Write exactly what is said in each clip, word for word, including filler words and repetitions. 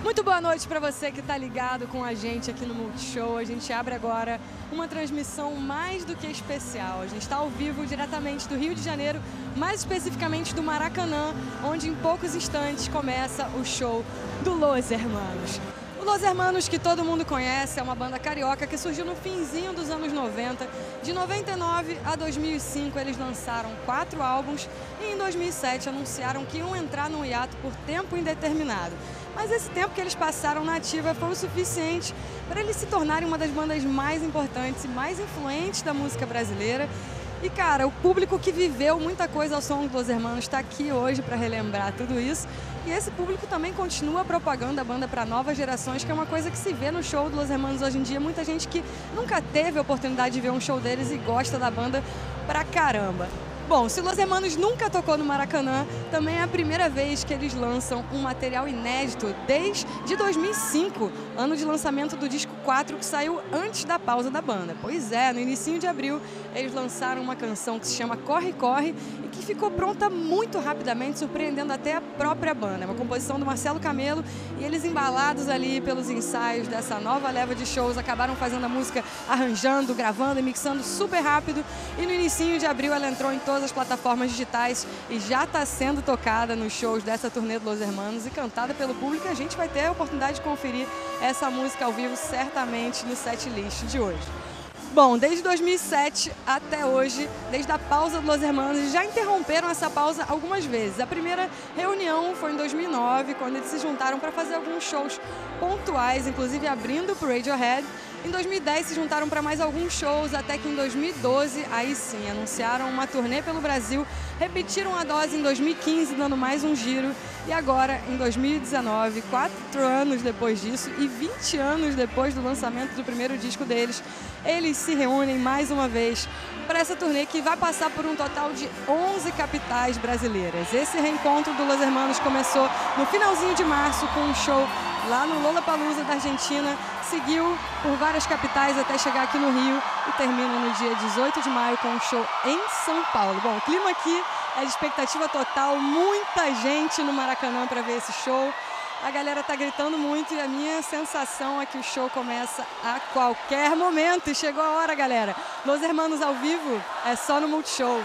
Muito boa noite para você que está ligado com a gente aqui no Multishow. A gente abre agora uma transmissão mais do que especial. A gente está ao vivo diretamente do Rio de Janeiro, mais especificamente do Maracanã, onde em poucos instantes começa o show do Los Hermanos. O Los Hermanos, que todo mundo conhece, é uma banda carioca que surgiu no finzinho dos anos noventa. De noventa e nove a dois mil e cinco eles lançaram quatro álbuns e em dois mil e sete anunciaram que iam entrar num hiato por tempo indeterminado. Mas esse tempo que eles passaram na ativa foi o suficiente para eles se tornarem uma das bandas mais importantes e mais influentes da música brasileira. E, cara, o público que viveu muita coisa ao som do Los Hermanos está aqui hoje para relembrar tudo isso. E esse público também continua propagando a banda para novas gerações, que é uma coisa que se vê no show do Los Hermanos hoje em dia. Muita gente que nunca teve a oportunidade de ver um show deles e gosta da banda pra caramba. Bom, se o Los Hermanos nunca tocou no Maracanã, também é a primeira vez que eles lançam um material inédito desde dois mil e cinco, ano de lançamento do disco quatro, que saiu antes da pausa da banda. Pois é, no inicinho de abril, eles lançaram uma canção que se chama Corre, Corre e que ficou pronta muito rapidamente, surpreendendo até a própria banda. É uma composição do Marcelo Camelo e eles, embalados ali pelos ensaios dessa nova leva de shows, acabaram fazendo a música, arranjando, gravando e mixando super rápido. E no inicinho de abril ela entrou em todas as plataformas digitais e já está sendo tocada nos shows dessa turnê do Los Hermanos e cantada pelo público. A gente vai ter a oportunidade de conferir essa música ao vivo certamente no setlist de hoje. Bom, desde dois mil e sete até hoje, desde a pausa do Los Hermanos, já interromperam essa pausa algumas vezes. A primeira reunião foi em dois mil e nove, quando eles se juntaram para fazer alguns shows pontuais, inclusive abrindo para o Radiohead. Em dois mil e dez se juntaram para mais alguns shows, até que em dois mil e doze, aí sim, anunciaram uma turnê pelo Brasil, repetiram a dose em dois mil e quinze, dando mais um giro, e agora, em dois mil e dezenove, quatro anos depois disso e vinte anos depois do lançamento do primeiro disco deles, eles se reúnem mais uma vez para essa turnê que vai passar por um total de onze capitais brasileiras. Esse reencontro do Los Hermanos começou no finalzinho de março com um show lá no Lollapalooza da Argentina, seguiu por várias capitais até chegar aqui no Rio e termina no dia dezoito de maio com um show em São Paulo. Bom, o clima aqui é de expectativa total, muita gente no Maracanã para ver esse show. A galera tá gritando muito e a minha sensação é que o show começa a qualquer momento. E chegou a hora, galera. Los Hermanos ao vivo é só no Multishow.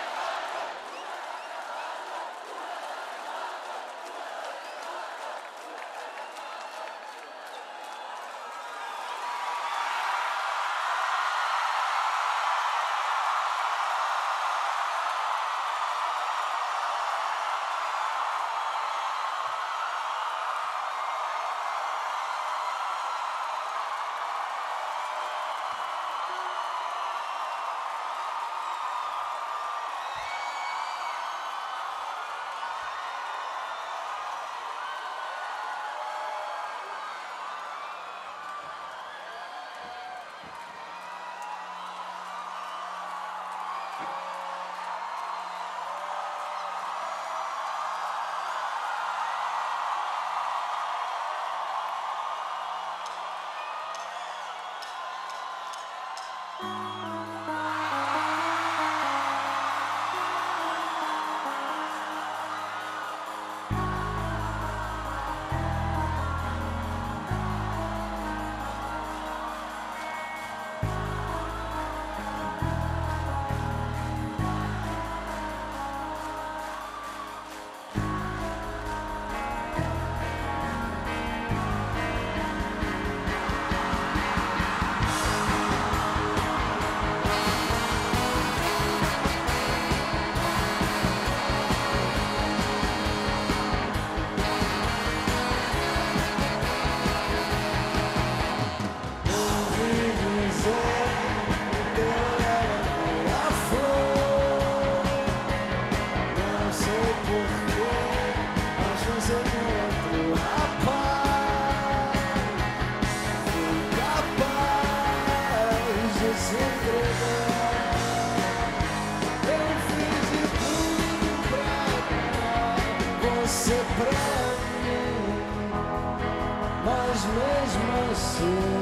Mas mesmo assim,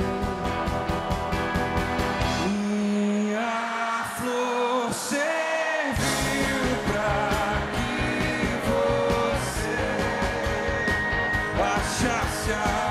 minha flor serviu pra que você achasse a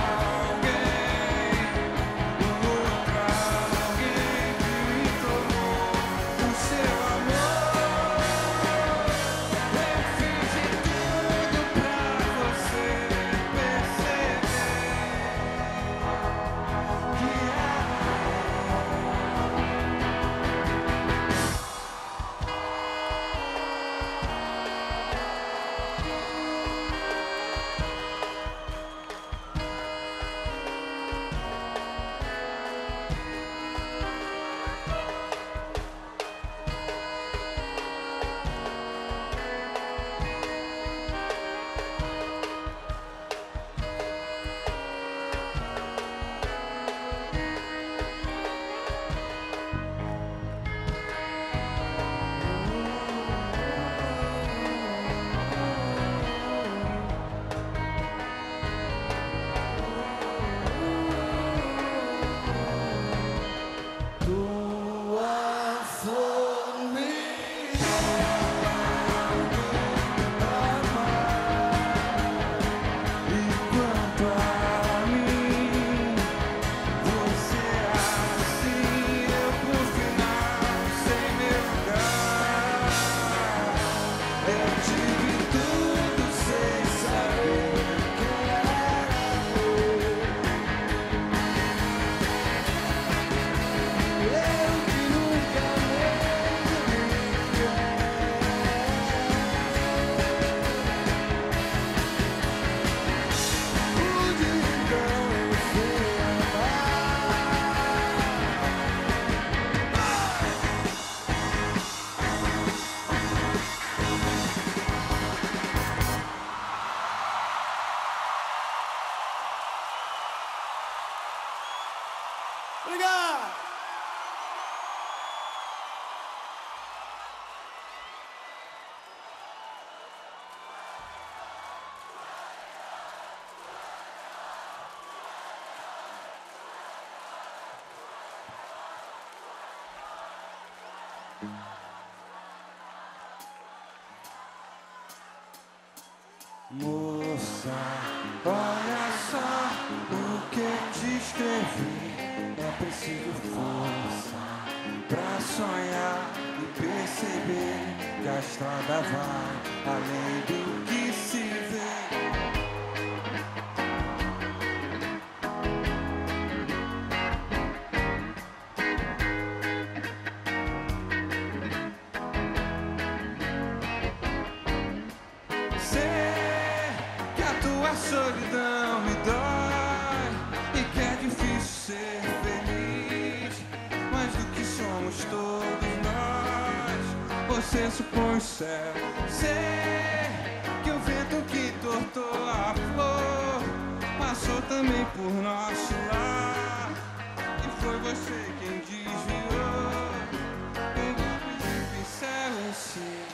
Moça, olha só o que eu te escrevi. É preciso força pra sonhar e perceber que a estrada vai além do que se vê. A solidão me dói e que é difícil ser feliz, mais do que somos todos nós. Você supõe o céu, sei que o vento que tortou a flor passou também por nosso lar e foi você quem desviou um golpe de pincel esse.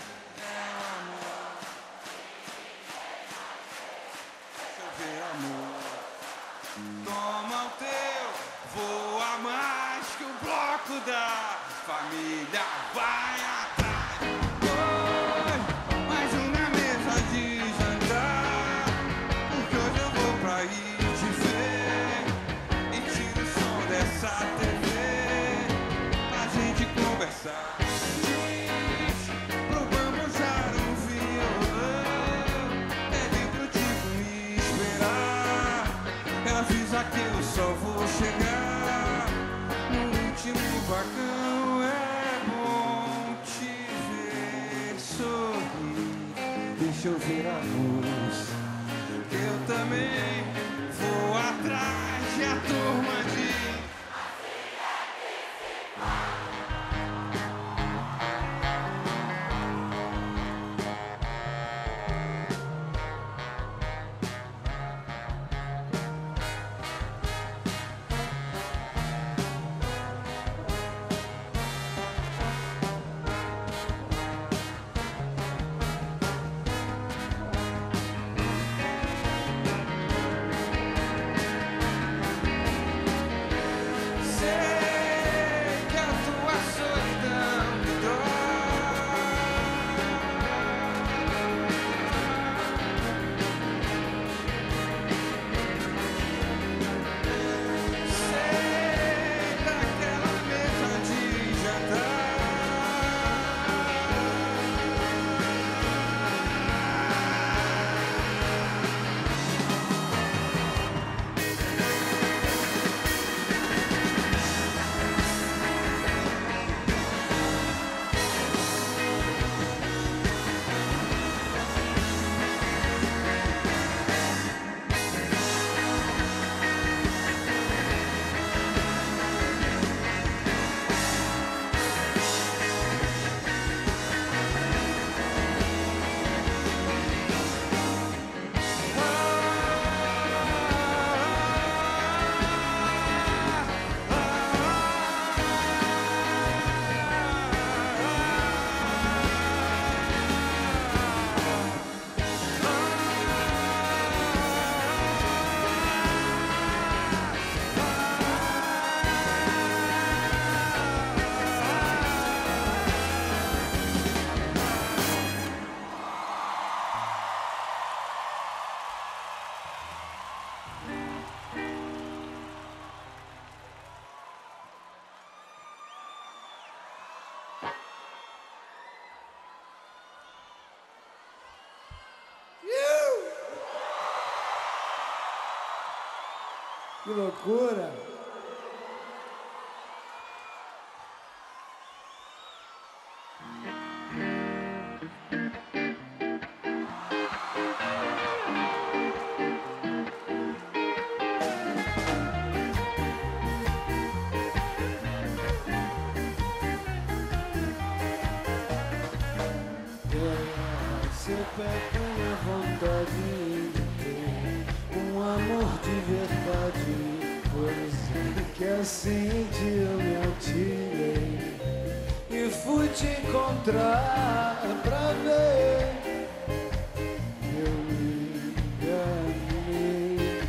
Toma o teu, voa mais que o bloco da família vai atrás. Oi, mais um na mesa de jantar, porque hoje eu vou pra ir te ver e tiro o som dessa T V pra gente conversar. Diz pro bambujar um violão, pede pro tipo me esperar. Avisa que eu só vou chegar no último vagão. É bom te ver sorrir. Deixa eu ver a luz, que eu também vou atrás de a turma de... Que loucura! Você pega minha vontade de ter um amor de verdade, pois é que assim eu me atirei e fui te encontrar pra ver. Eu me enganei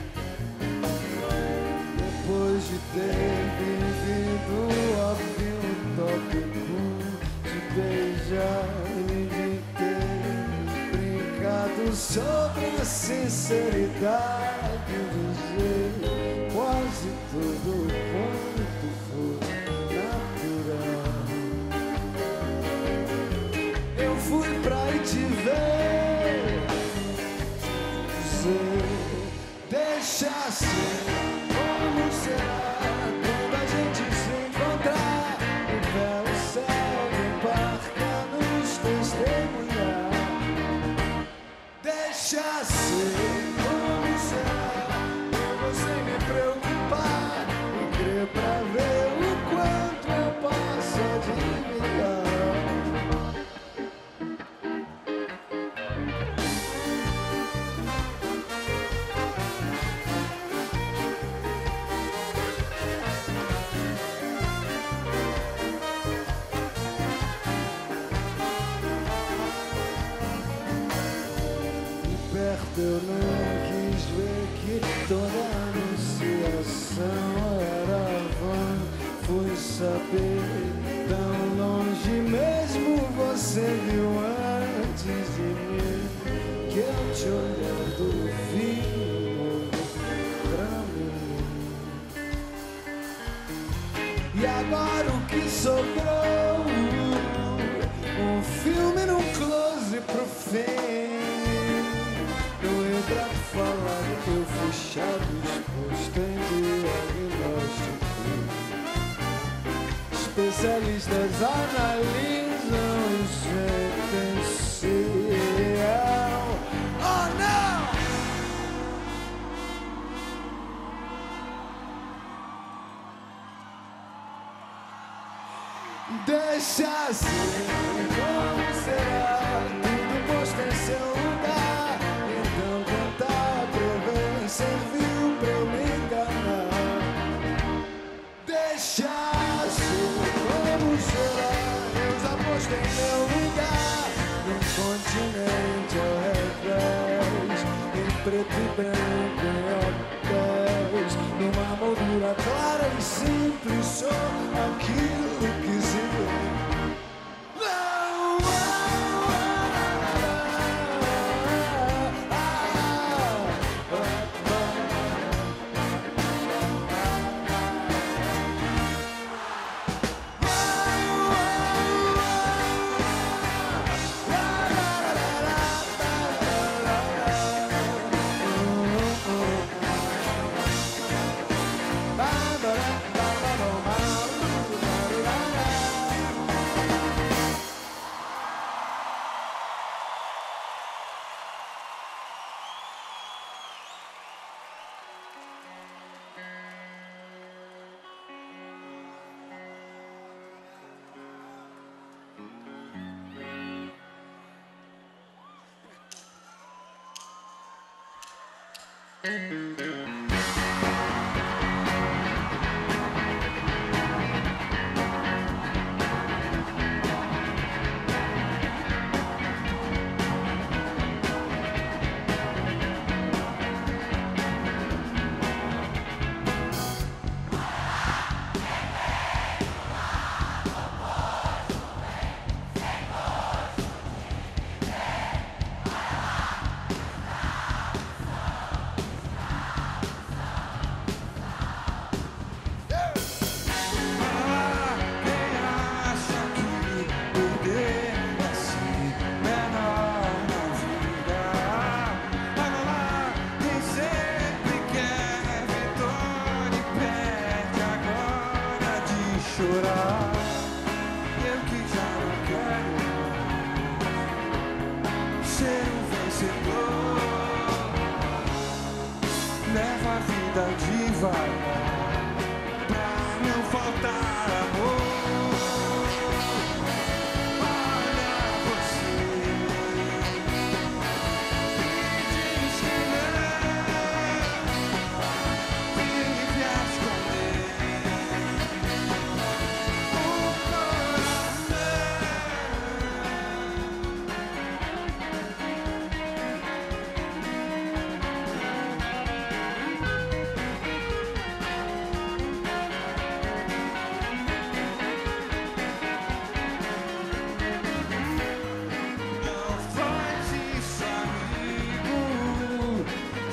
depois de ter vivido a fio tópico de beijar e de ter brincado sobre a sinceridade dizer quase tudo quanto foi natural. Eu fui pra ir te ver, dizer, deixa ser, como será quando a gente se encontrar no belo céu do parque a nos testemunhar. Deixa ser, como será, eu vou sem me preocupar e crer pra ver o quanto eu posso adivinhar. Eu não quis ver que toda anunciação era vã. Fui saber tão longe mesmo você viu antes de mim que eu te olhando vi pra mim. E agora o que sobrou? Um filme num close pro fim. Pra falar que eu fui chato, exposto em diagnóstico. Especialistas analisam o sentencial. Oh não! Deixa ser, como será? Tudo posto em seu lugar. Então tentar prever serviu pra eu me enganar. Deixa ser, como será? Eu já postei meu lugar num continente ao revés, em preto e branco, em hotéis, numa moldura clara e simples. Sou aquilo que se vê.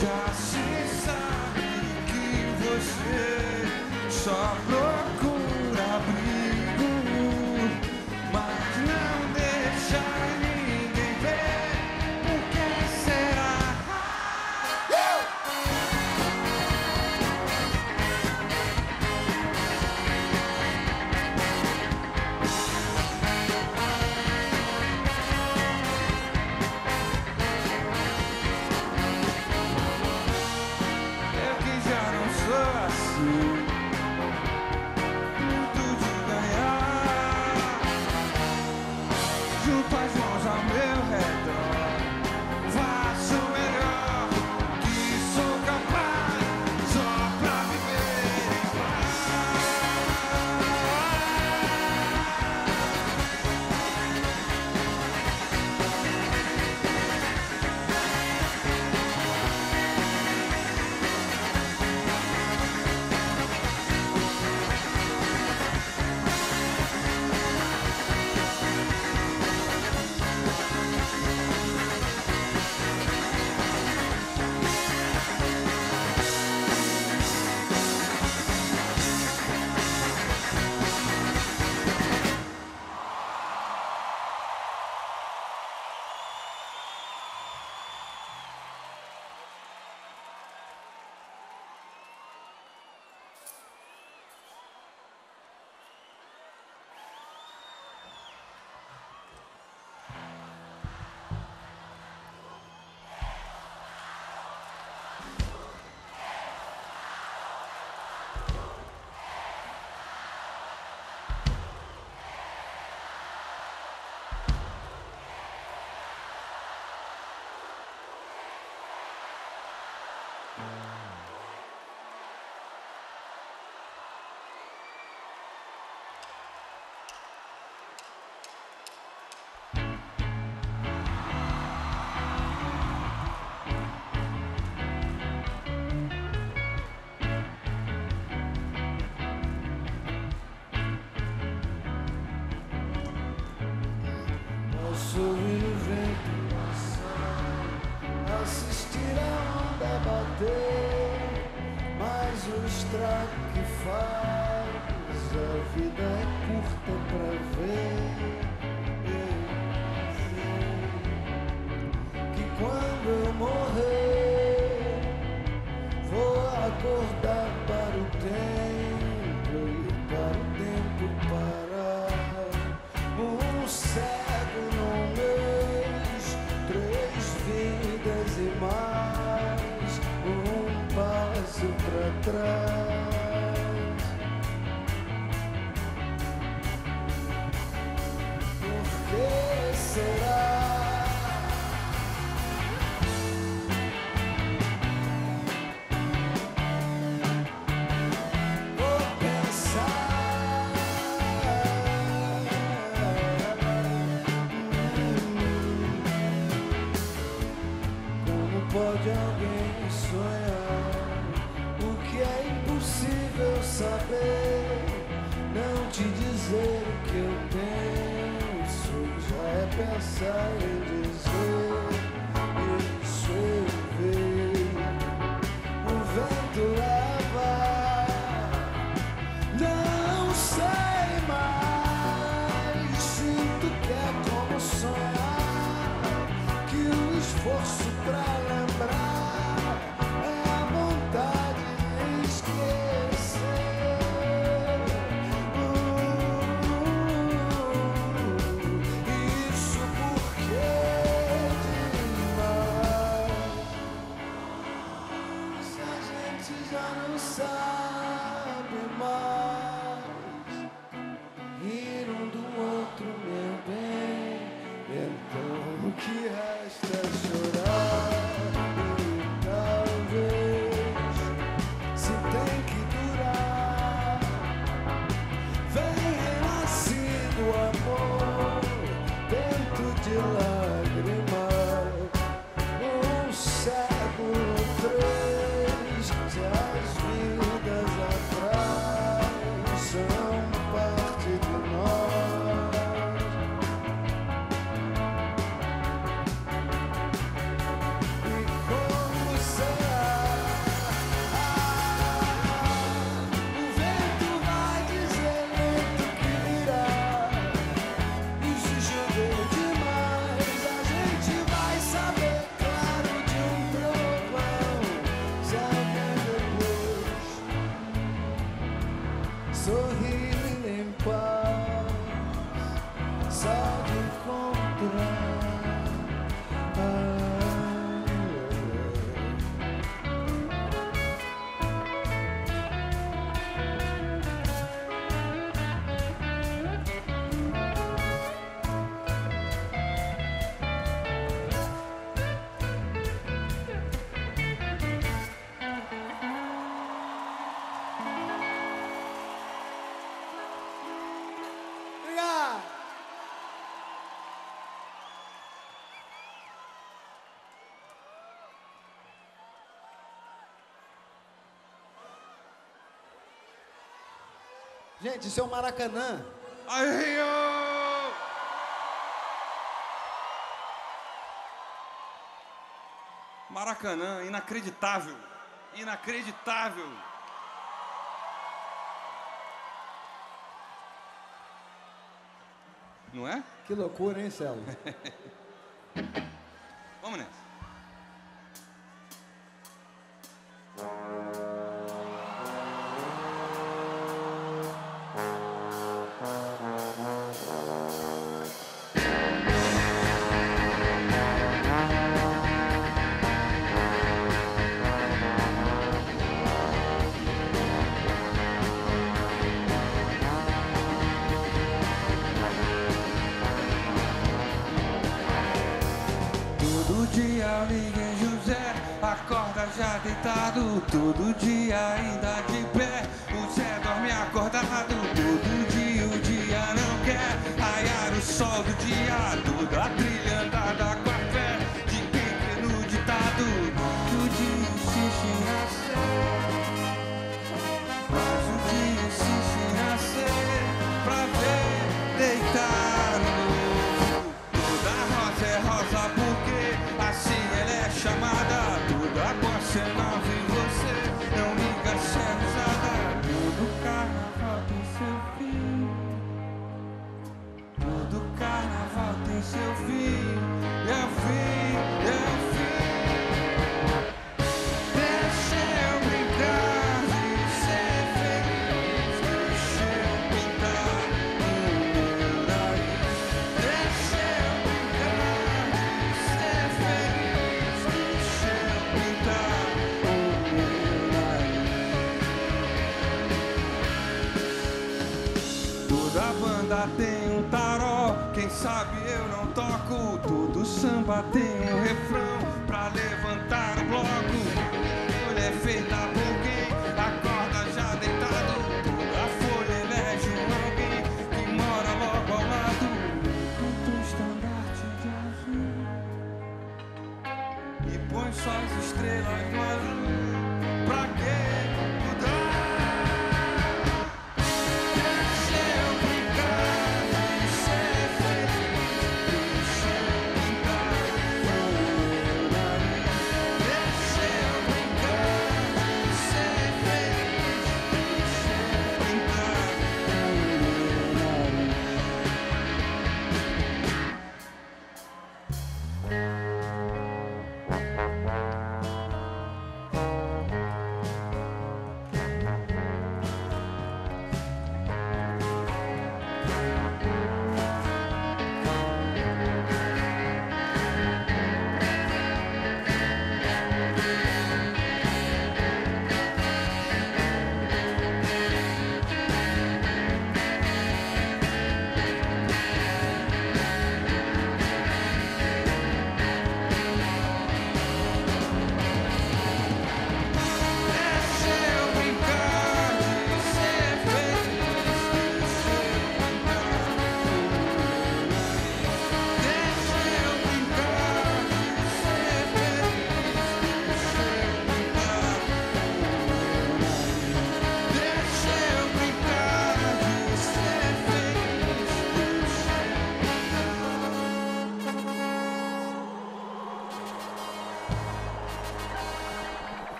Já se sabe que você só procura abrigo, mas não deixa ninguém ver. Por que será? Eu que já não sou assim, muito de ganhar. Junto as mãos ao meu redor, faço o melhor que sou capaz, só pra viver em paz. Posso ouvir o vento passar, assistir a onda bater, mas o estrago que faz, a vida é curta pra ver. Que quando eu morrer, vou acordar para o tempo e para o tempo parar. Um cego num mês, três vidas e mais, um passo pra trás. Por que será? Vou pensar. Como pode alguém sonhar o que é impossível saber? Não te dizer o que eu penso já é pensar em dizer. Isso eu vejo o vento leva, não sei mais. Sinto que é como sonhar, que o esforço pra lembrar é a vontade de esquecer. Uh, isso porque demais. Se a gente já não sabe mais rir um do outro, meu bem, então o que resta é chorar. E talvez, se tem que durar, vem renascido o amor dentro de lágrimas. Um século, três, se as vidas atrás. Gente, isso é o Maracanã. Aí, Rio! Maracanã, inacreditável. Inacreditável. Não é? Que loucura, hein, Celo? Vamos nessa. dia liga em José, acorda já deitado. Todo dia ainda de pé, o Zé dorme acordado. Todo dia o dia não quer raiar o sol do dia. Toda a trilha andada com a fé de quem crê no ditado que o dia insiste em nascer, mas o dia insiste em nascer pra ver deitar no novo. Toda rosa é rosa porque assim ela é chamada. Toda bossa é nova em você, não liga se é risada. Todo carnaval tem seu fim, todo carnaval tem seu fim. É o fim, é o fim. Deixa eu brincar de ser feliz, deixa eu pintar o meu nariz. Deixa eu brincar de ser feliz, deixa eu pintar o meu nariz. Toda banda tem um taró, quem sabe eu não toco. Todo samba tem um refrão pra levantar o bloco. Folha é feita por quem acorda já deitado. Toda folha elege um alguém que mora logo ao lado. Canta um estandarte de azul e põe só as estrelas no azul. Pra que mudar? Deixa eu brincar de ser feliz, deixa eu pintar o meu nariz. Deixa eu brincar de ser feliz, deixa eu pintar o meu nariz.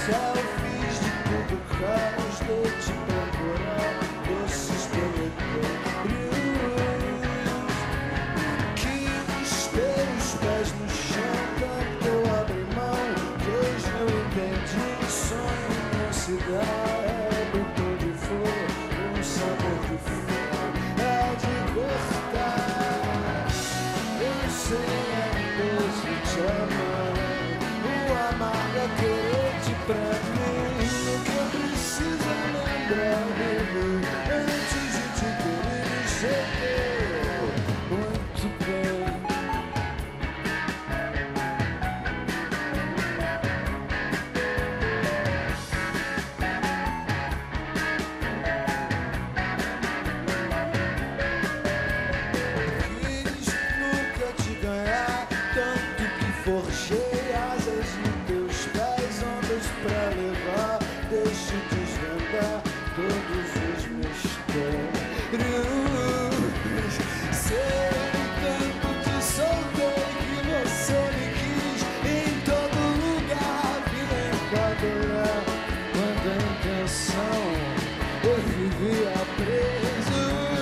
selfies de tudo caras de te procurar, doces peletérios. Que espelho os pés no chão, tanto eu abri mão, que hoje eu entendi um sonho, minha cidade é botão de flor, um sabor de flor, é de cortar. Eu sei é doce te amar, o amargo é querer-te pra mim. O que eu preciso é lembrar de mim, antes de te querer ser teu. Muito bem. Quis nunca te ganhar, tanto que forjei asas nos teus pés, ondas pra levar. Deixe desvendar todos os mistérios. Sei tanto te soltei que você me quis em todo lugar. Vim enquadrar quando a intenção eu vivia preso.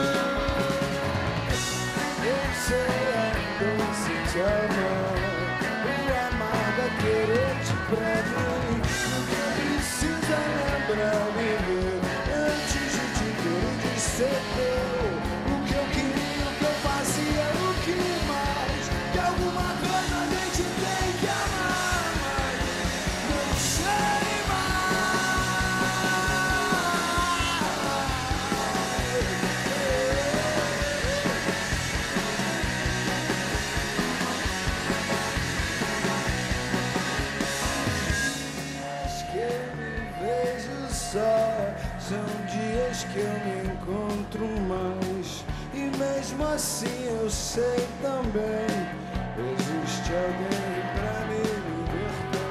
Eu sei é doce te amar, o amargo é querer-te pra mim. O que precisa lembrar me ver, antes de te ter de ser teu. O que eu queria, o que eu fazia, o que mais? Que alguma coisa a gente tem que amar, mas não sei são dias que eu me encontro mais, e mesmo assim eu sei também existe alguém pra me libertar.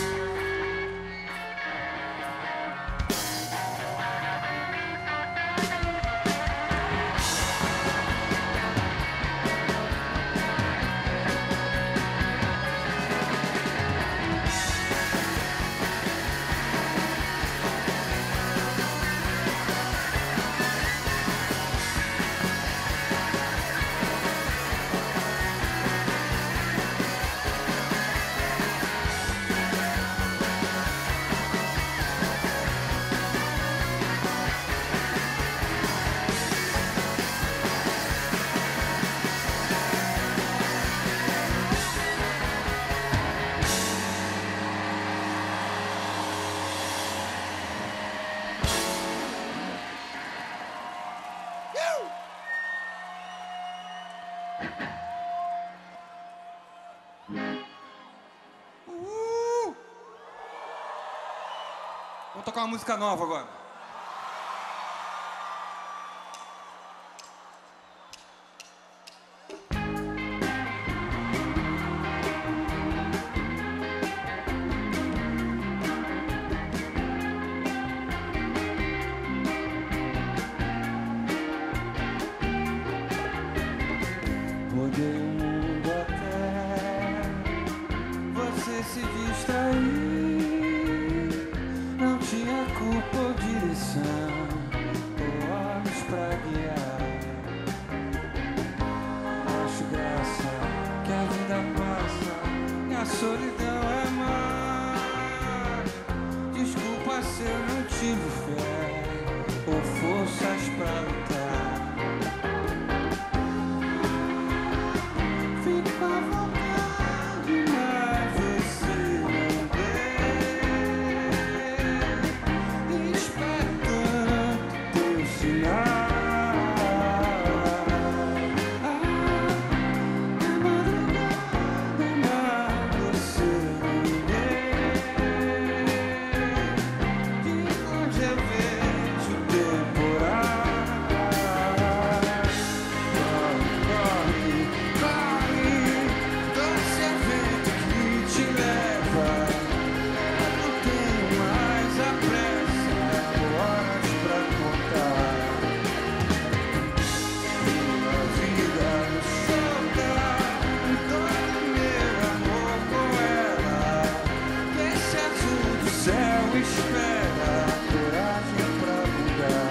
Vamos tocar uma música nova agora. Mudei o mundo até você se distrair. Não tinha culpa ou direção, ou olhos pra guiar. Acho graça que a vida passa e a solidão é mais. Desculpa se eu não tive fé ou forças pra lutar. Fica à vontade, mas você não vê. Espera tanto teu sinal. Ah, é madrugada, mas você não vê. De longe eu vejo o temporal. Céu espera, coragem pra mudar.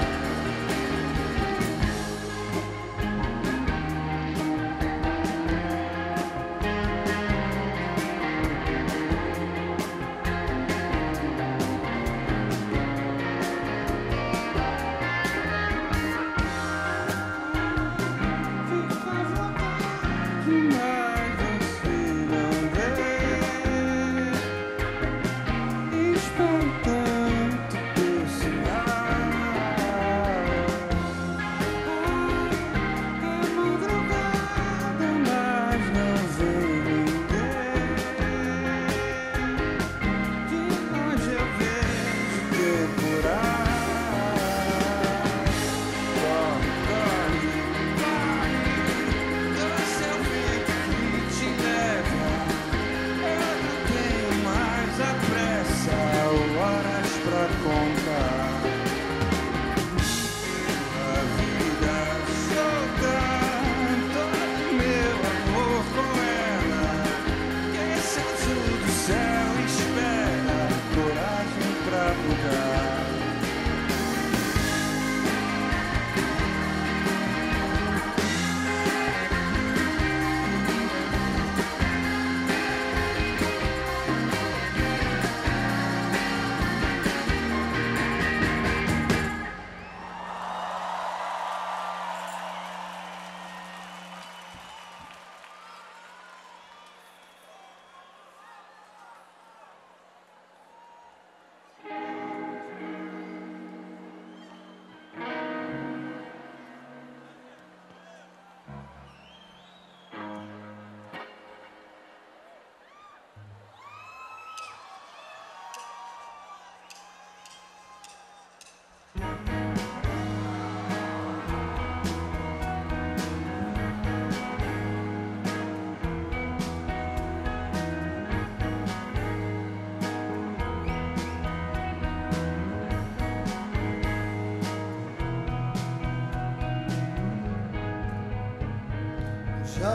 Já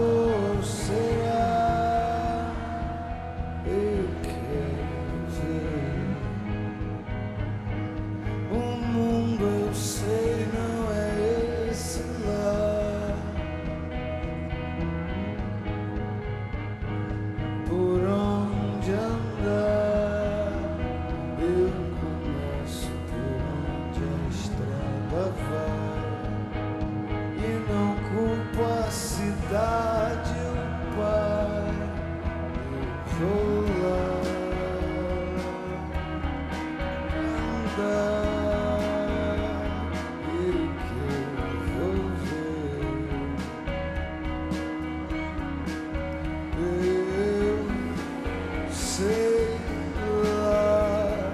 você eu quero ver o mundo, eu sei, não é esse lá. Por onde andar, eu começo por onde a estrada vai, e não culpo a cidade, o pai, eu vou lá andar, e o que eu vou ver, eu sei lá.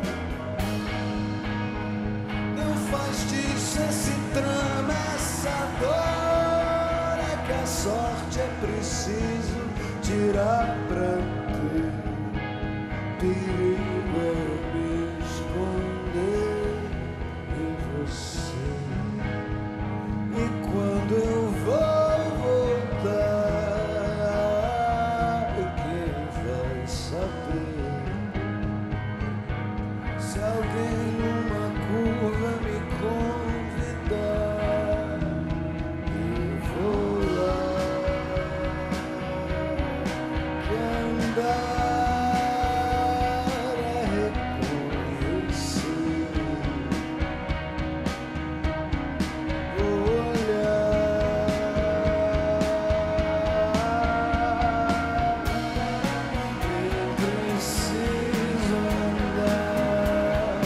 Não faz disso esse drama, essa dor, é que a sorte é preciso tirar pra ter. Perigo é me esconder em você, e quando eu vou voltar, quem vai saber? Se alguém numa curva me convidar, eu vou lá. Que andar é reconhecer, olhar. Eu preciso andar.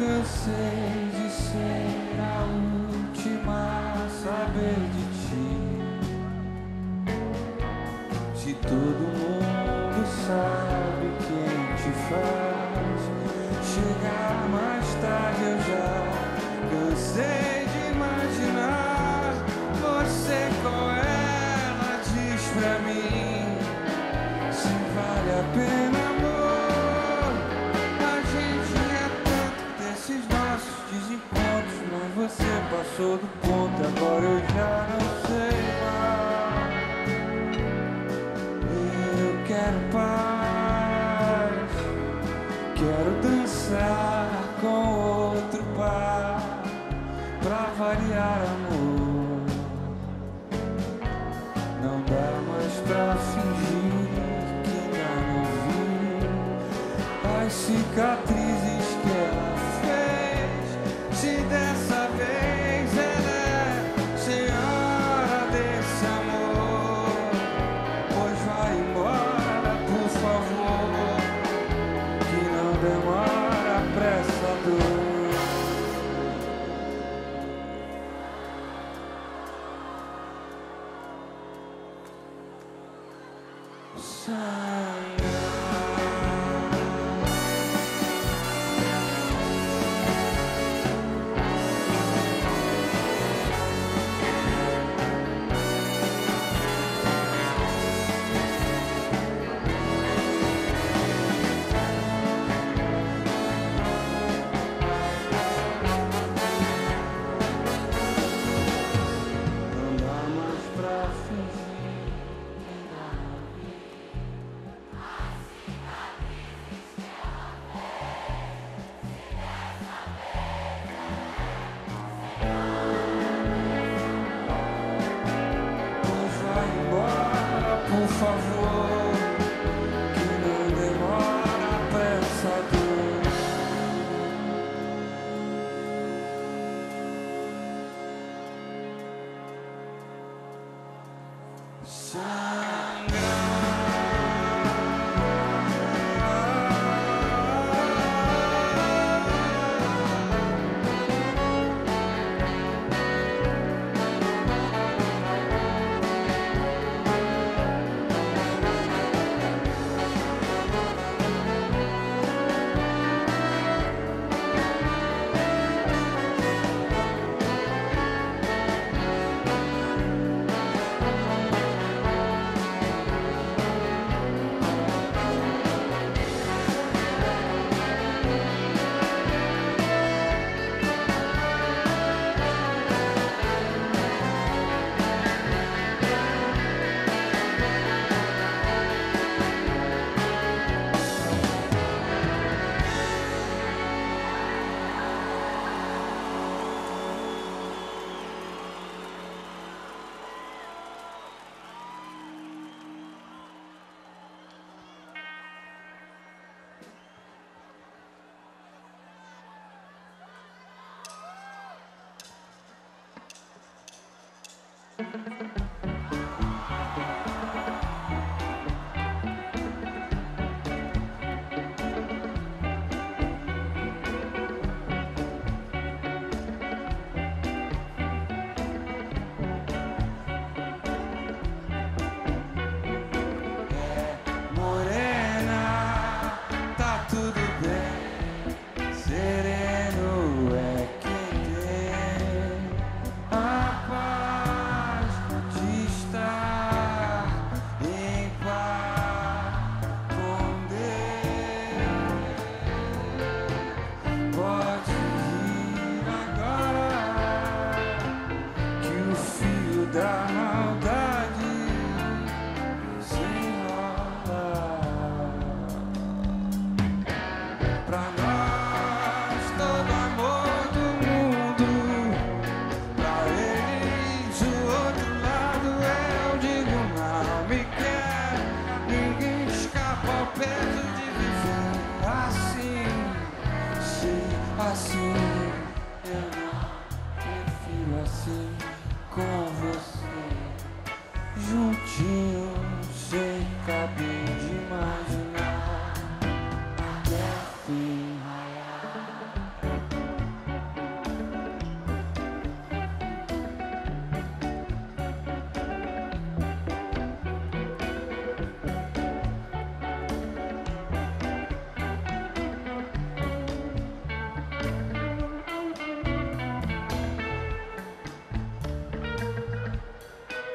cansei de ser a última a saber de ti. Se todo mundo sabe quem te faz chegar mais tarde, eu já cansei de imaginar você com ela. Diz pra mim se vale a pena, amor. A gente é tanto desses nossos desencontros, mas você passou do ponto, agora eu já não sei mais. Eu quero paz, quero dançar com outro par, pra variar, amor. Não dá mais pra fingir que ainda não vi as cicatrizes que ela fez. Se dessa vez ela é senhora desse amor, pois vai embora, por favor, que não demora a pressa dor. Não dá mais pra fingir que ainda não vi pois vai embora, por favor, que não demora a pressa dor. Morena, tá tudo bem, sereno é quem tem a paz de estar em paz com Deus. Pode ir agora, que o fio da maldade se enrola. Pra nós todo amor do mundo, pra eles o outro lado. Eu digo não me quer, ninguém escapa ao peso de viver assim. Se assim eu não prefiro assim, com você juntinho, sem caber de imaginar até o fim raiar.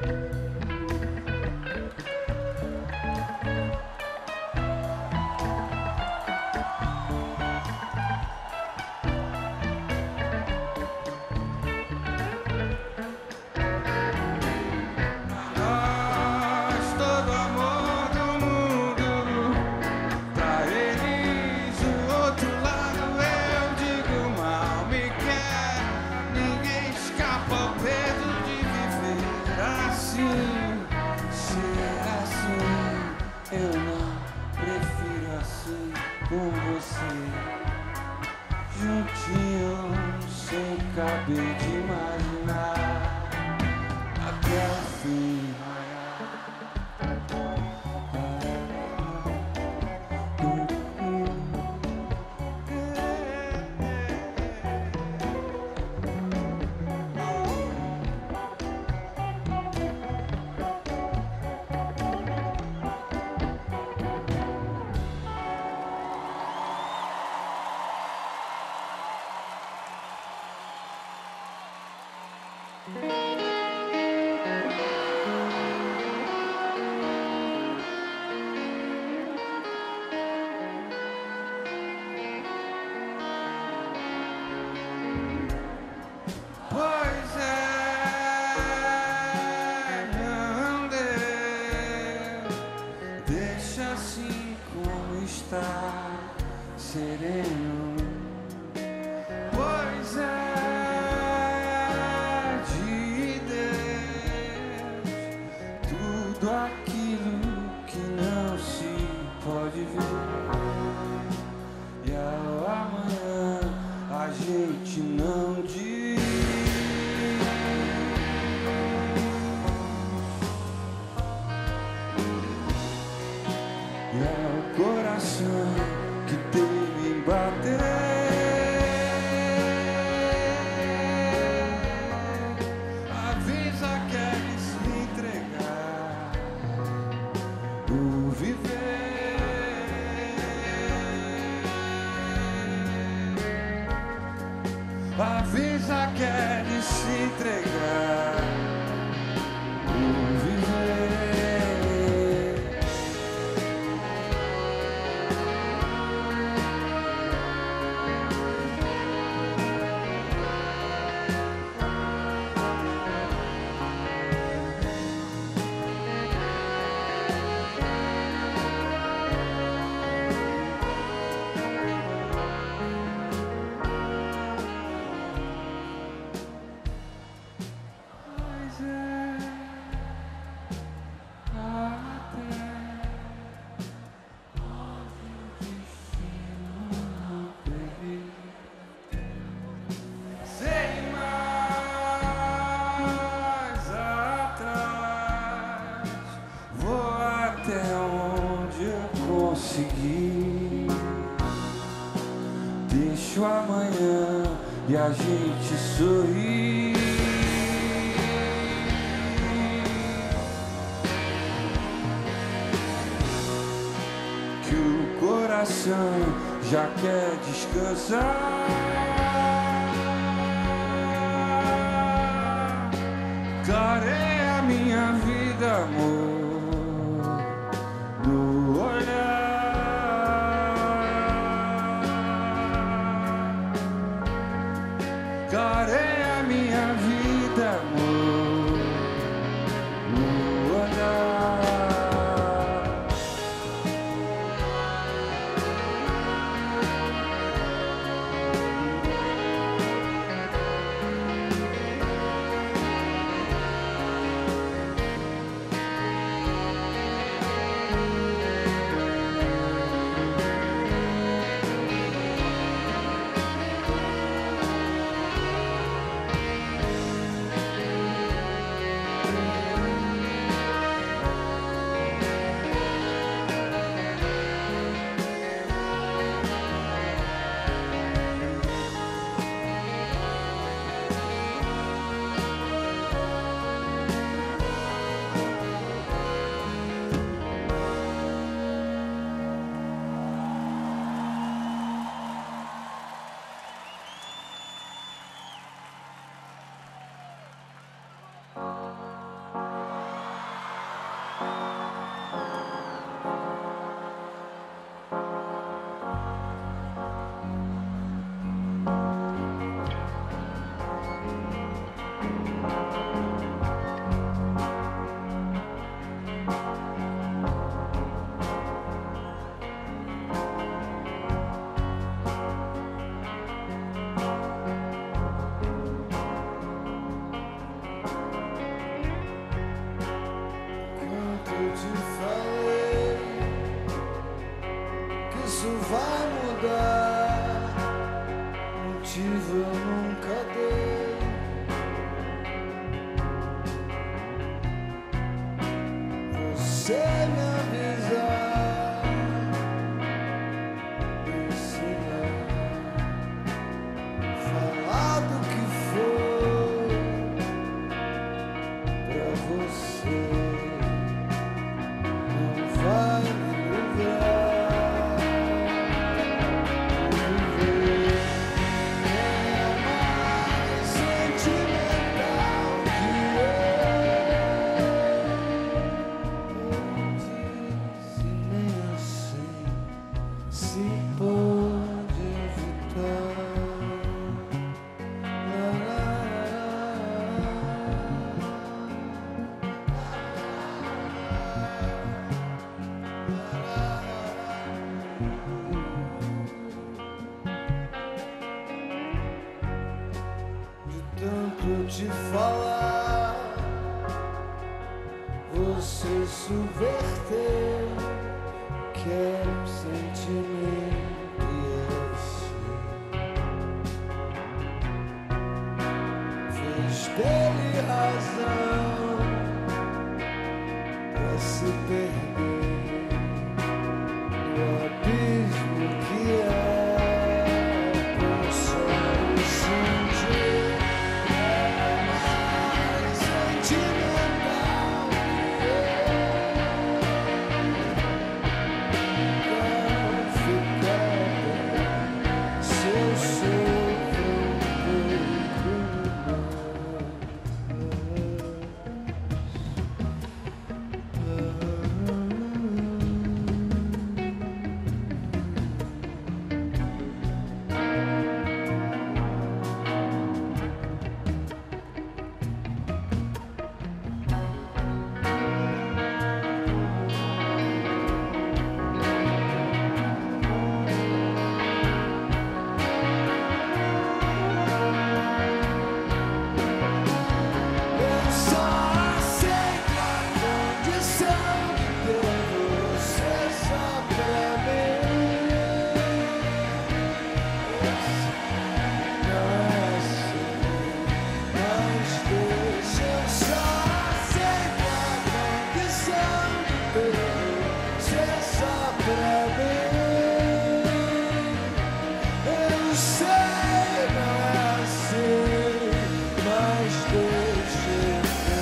E a gente sorri. Que o coração já quer descansar. Clareia minha vida, amor, no olhar. Clareia minha vida, amor, no olhar. você me avisar, me ensinar, falar do que for pra você, não vai me livrar de viver. É mais sentimental que eu. Se nem assim se pode evitar. La, la, de tanto te falar, você subverteu, quero um sentimento e assim fez dele razão pra se perder no abismo que é consolo sentir. É mais sentimental que eu. Quero ficar bem se eu sofro um eu só aceito a condição de ter você só pra mim. Não é assim, mas deixa eu só aceito a condição de ter você só pra mim. Eu sei, não é assim, mas deixa eu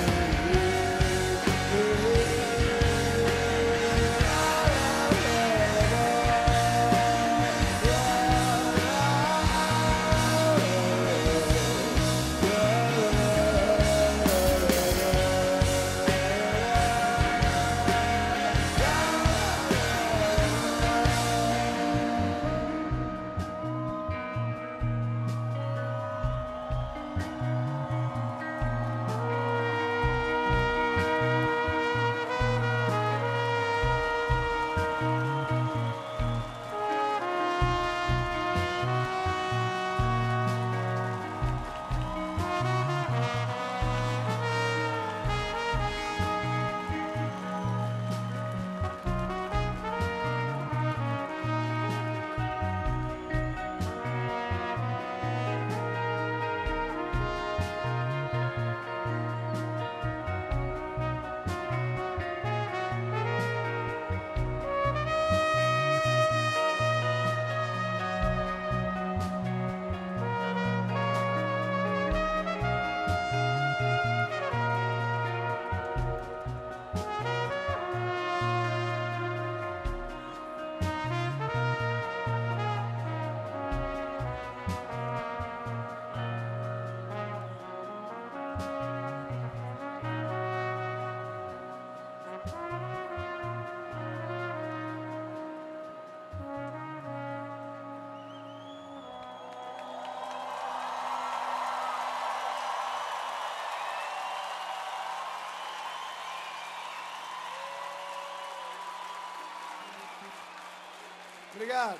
Obrigado.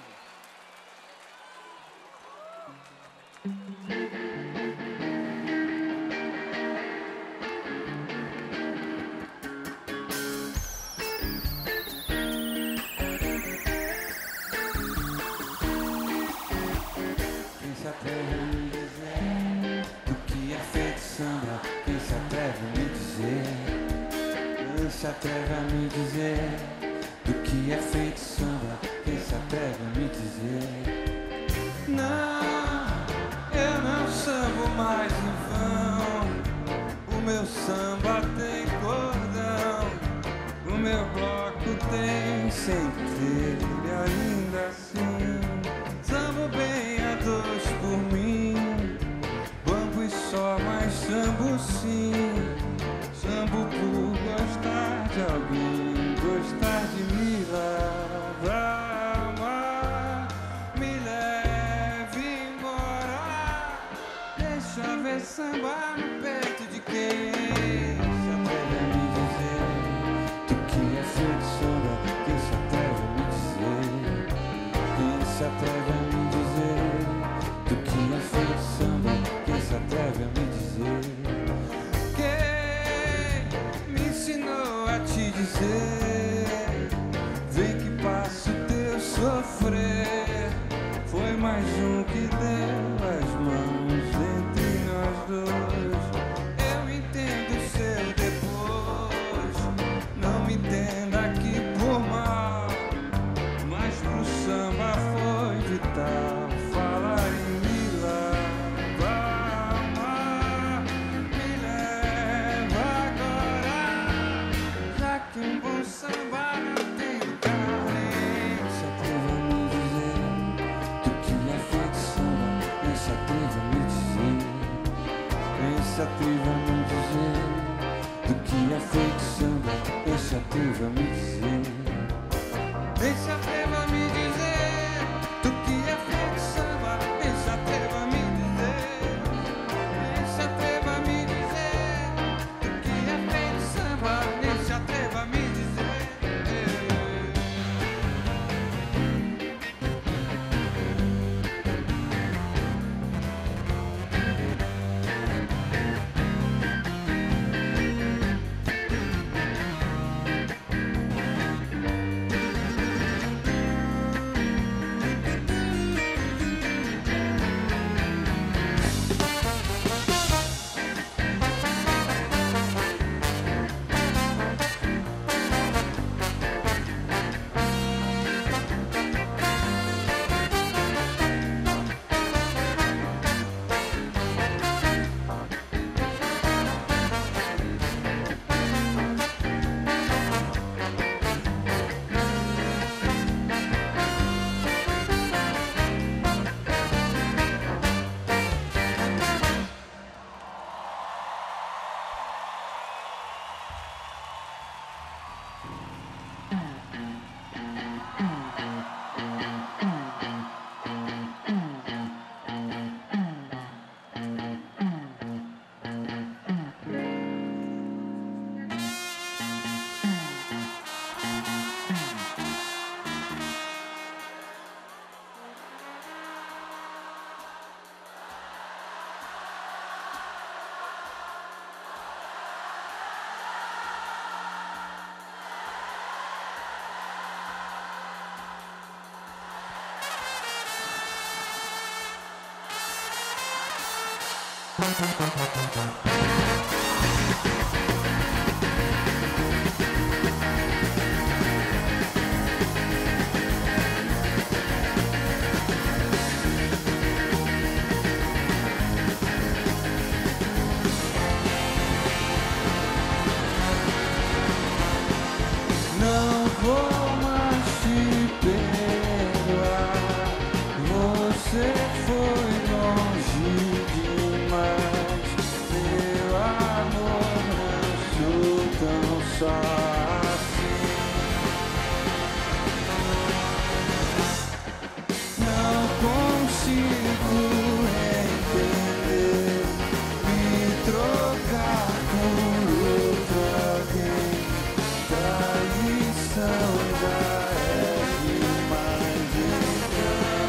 Quem se atreve a me dizer do que é feito samba? Quem se atreve a me dizer? Eu se atreve a me dizer do que é feito samba? Quem se atreve a me dizer? Não, eu não sambo mais em vão. O meu samba tem cordão, o meu bloco tem centelha. Ainda assim, sambo bem a dois por mim. Banco e só, mas sambo sim. Sambo por gostar de alguém, gostar de me lavar, amar, me leve embora. Deixa eu ver samba no peito de quem se atreve a me dizer do que é feito samba. Quem se atreve a me dizer? Quem se atreve a me dizer do que é feito samba? Quem se atreve a me dizer? Ensinou a te dizer, vem que passo teu sofrer. Foi mais um que deu as mãos entre nós dois. Eu entendo o seu depois, não me entenda aqui por mal, mas pro samba foi vital falar em me lavar, amar, me leva agora. Já que um bom samba não tem lugar. Se atreva a me dizer do que é feito samba. Nem se atreva a me dizer. Nem se atreva a me dizer do que é feito samba. Nem se atreva a me dizer. Nem se atreva a me dizer do que é feito samba. Nem se atreva a me dizer. Nem se atreva a me dizer do que é feito samba. Nem se atreva a me dizer. Não vou mais te perdoar. Você foi longe demais. Meu amor, não sou tão só assim. Não consigo entender, me trocar por outro alguém. Traição já é demais, então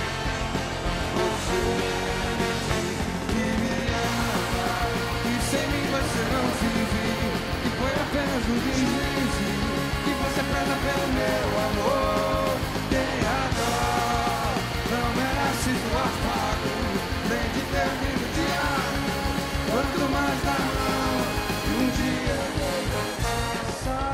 você disse que me ama e sem mim você não vive, que foi apenas um deslize, que você preza pelo meu amor. Tenha dó, não merece o afago, nem de Deus nem do diabo. Quanto mais dá não, um dia só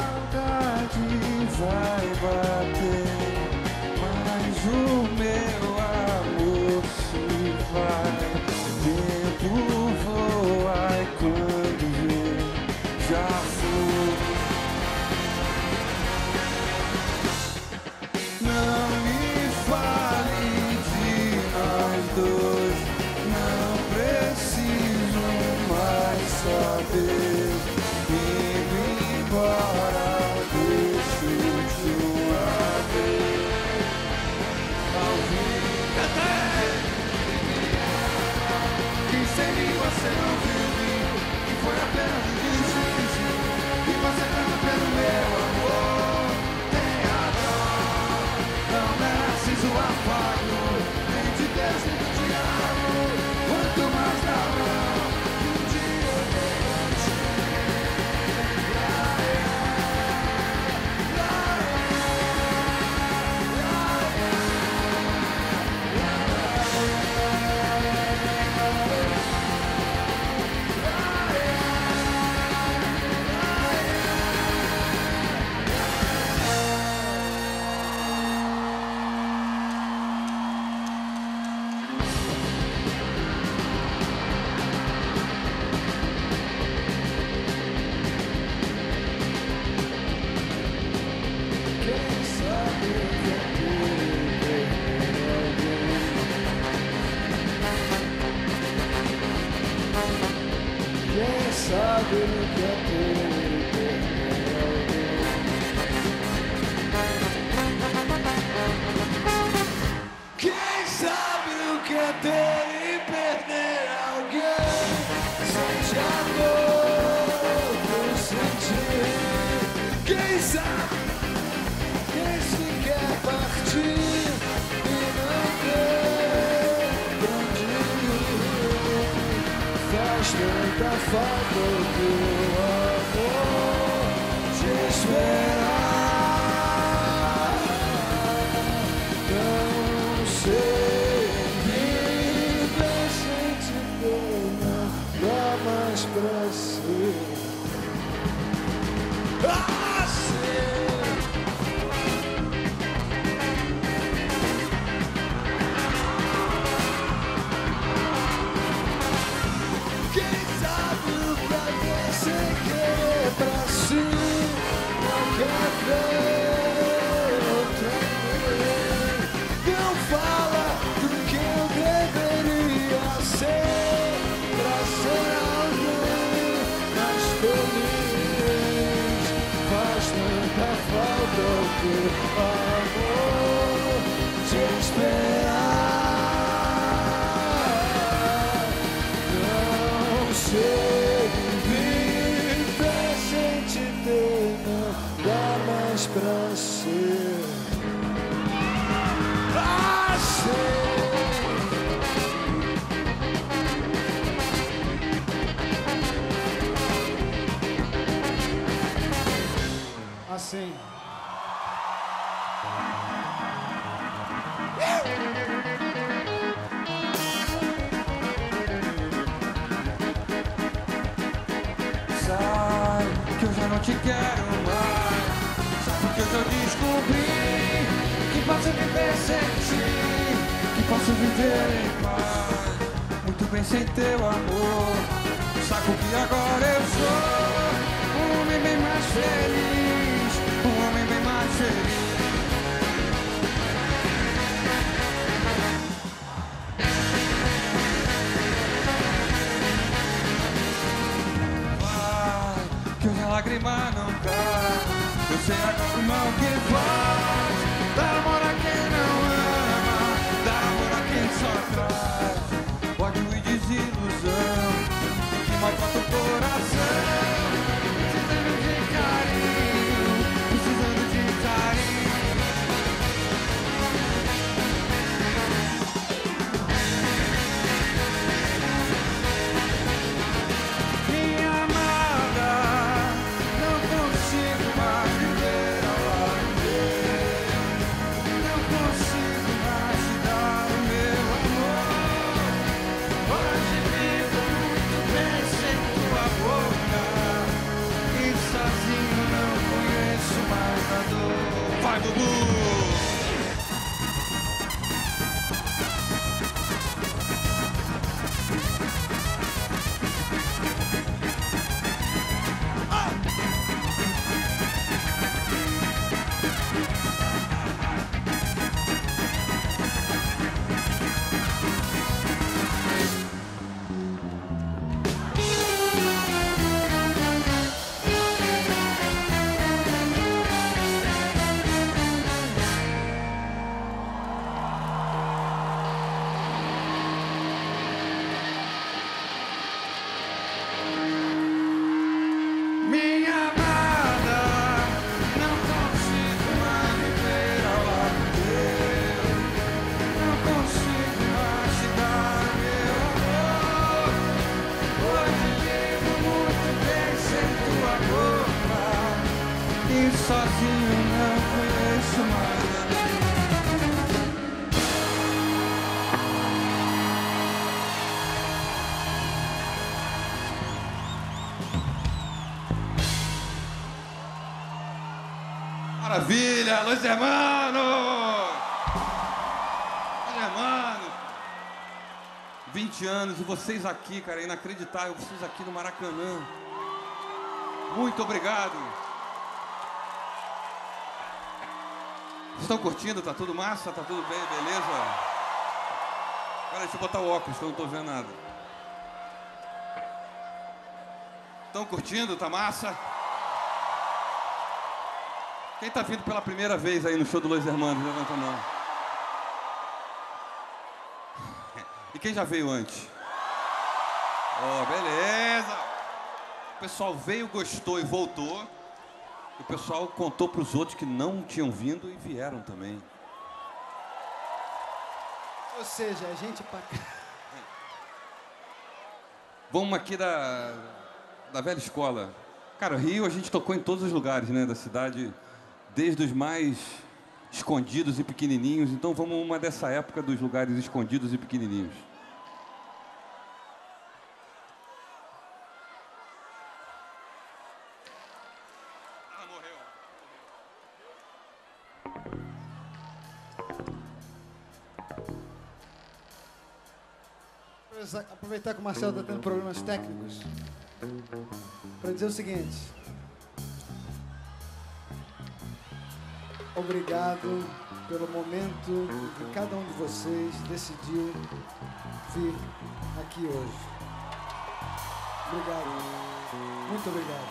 ver, indo embora, deixo-te uma vez. Ao vivo, Que sem mim você não vive, que foi apenas um deslize, e você clama pelo meu amor. Tenha dó, não mereces o afago, nem de Deus nem do diabo, quanto mais da mão que um dia eu dei a ti. Quem sabe o que é ter alguém? Quem sabe o que é ter e perder alguém? Sente amor por sentir. Quem sabe? Quem se quer partir e não ter pra onde ir? Faz tanta falta o teu amor te esperar. Não sei viver sem te ter, não dá mais pra ser assim. Quem sabe o que é você querer pra si, não quer ver outra vez. Não fala do que eu deveria ser pra ser alguém mais feliz. Faz tanta falta o teu amor te esperar. Não sei viver sem te ter, não dá mais pra ser assim. Assim. Sai, que eu já não te quero mais. Sabe que eu já descobri que posso viver sem ti, que posso viver em paz, muito bem sem teu amor. Saco que agora eu sou um homem bem mais feliz, um homem bem mais feliz. Lágrima não cai, eu sei agora o mal que faz. Dá amor a quem não ama, dá amor a quem só traz ódio e desilusão que maltrata o coração. Precisando de carinho, precisando de carinho. Minha amada, não consigo mais viver ao lado teu. sozinho, não conheço mais. Maravilha, Los Hermanos! Los Hermanos! vinte anos e vocês aqui, cara, é inacreditável, vocês aqui no Maracanã. Muito obrigado. Vocês estão curtindo? Tá tudo massa? Tá tudo bem? Beleza? Pera, deixa eu botar o óculos que eu não tô vendo nada. Estão curtindo? Tá massa? Quem tá vindo pela primeira vez aí no show do Los Hermanos? Levanta a mão. E quem já veio antes? Oh, beleza! O pessoal veio, gostou e voltou. E o pessoal contou para os outros que não tinham vindo e vieram também. Ou seja, a gente pra cá. Vamos aqui da, da velha escola. Cara, Rio a gente tocou em todos os lugares, né, da cidade. Desde os mais escondidos e pequenininhos. Então vamos uma dessa época dos lugares escondidos e pequenininhos. Ela morreu. Aproveitar que o Marcelo está tendo problemas técnicos para dizer o seguinte. Obrigado pelo momento em que cada um de vocês decidiu vir aqui hoje. Obrigado. Muito obrigado.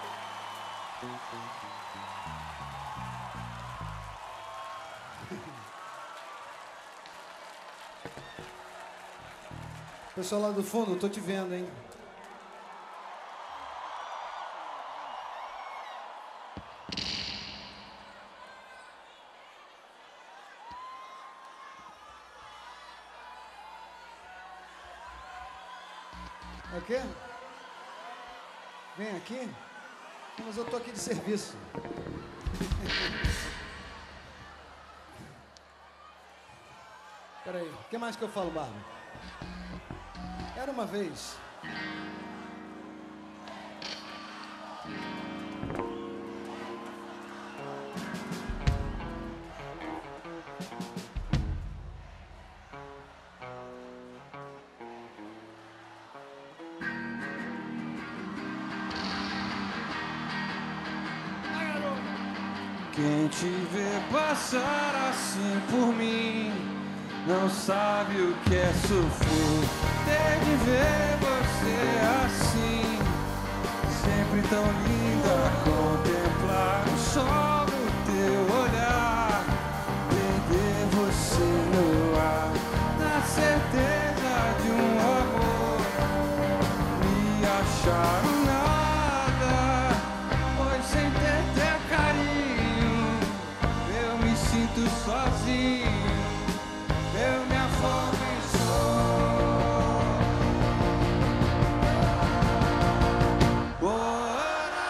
Pessoal lá do fundo, eu tô te vendo, hein? É o quê? Vem aqui? Mas eu tô aqui de serviço. Peraí, o que mais que eu falo, Bárbara? Era uma vez. Quem te vê passar assim por mim não sabe o que é sofrer. Ter de ver você assim, sempre tão linda, contemplar o sol no teu olhar, perder você no ar, na certeza de um amor, me achar um nada, pois sem ter teu carinho, eu me sinto sozinho. Eu me afogo em sol. Oh,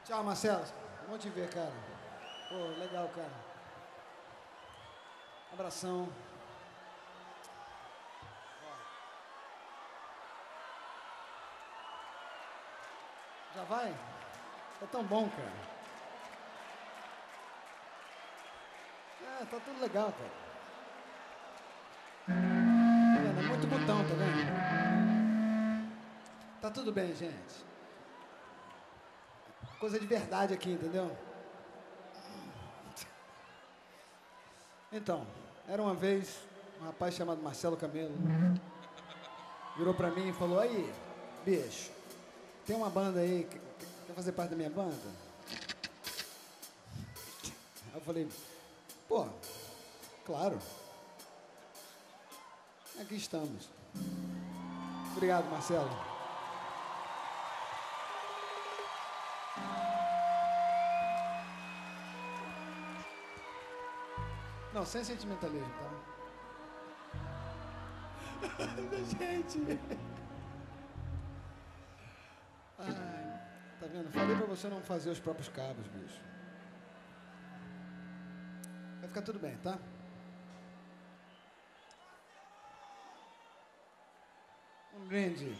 Tchau, Marcelo. Bom te ver, cara. Pô, legal, cara. Abração. Já vai? É tão bom, cara. É, tá tudo legal, cara. Tá vendo? É muito botão, tá vendo? Tá tudo bem, gente. Coisa de verdade aqui, entendeu? Então, era uma vez um rapaz chamado Marcelo Camelo virou pra mim e falou: aí, bicho, tem uma banda aí, que quer fazer parte da minha banda? Aí eu falei: pô, claro. Aqui estamos. Obrigado, Marcelo. Não, sem sentimentalismo, tá? Gente! Ai, tá vendo? Falei pra você não fazer os próprios cabos, bicho. Vai ficar tudo bem, tá? Um brinde.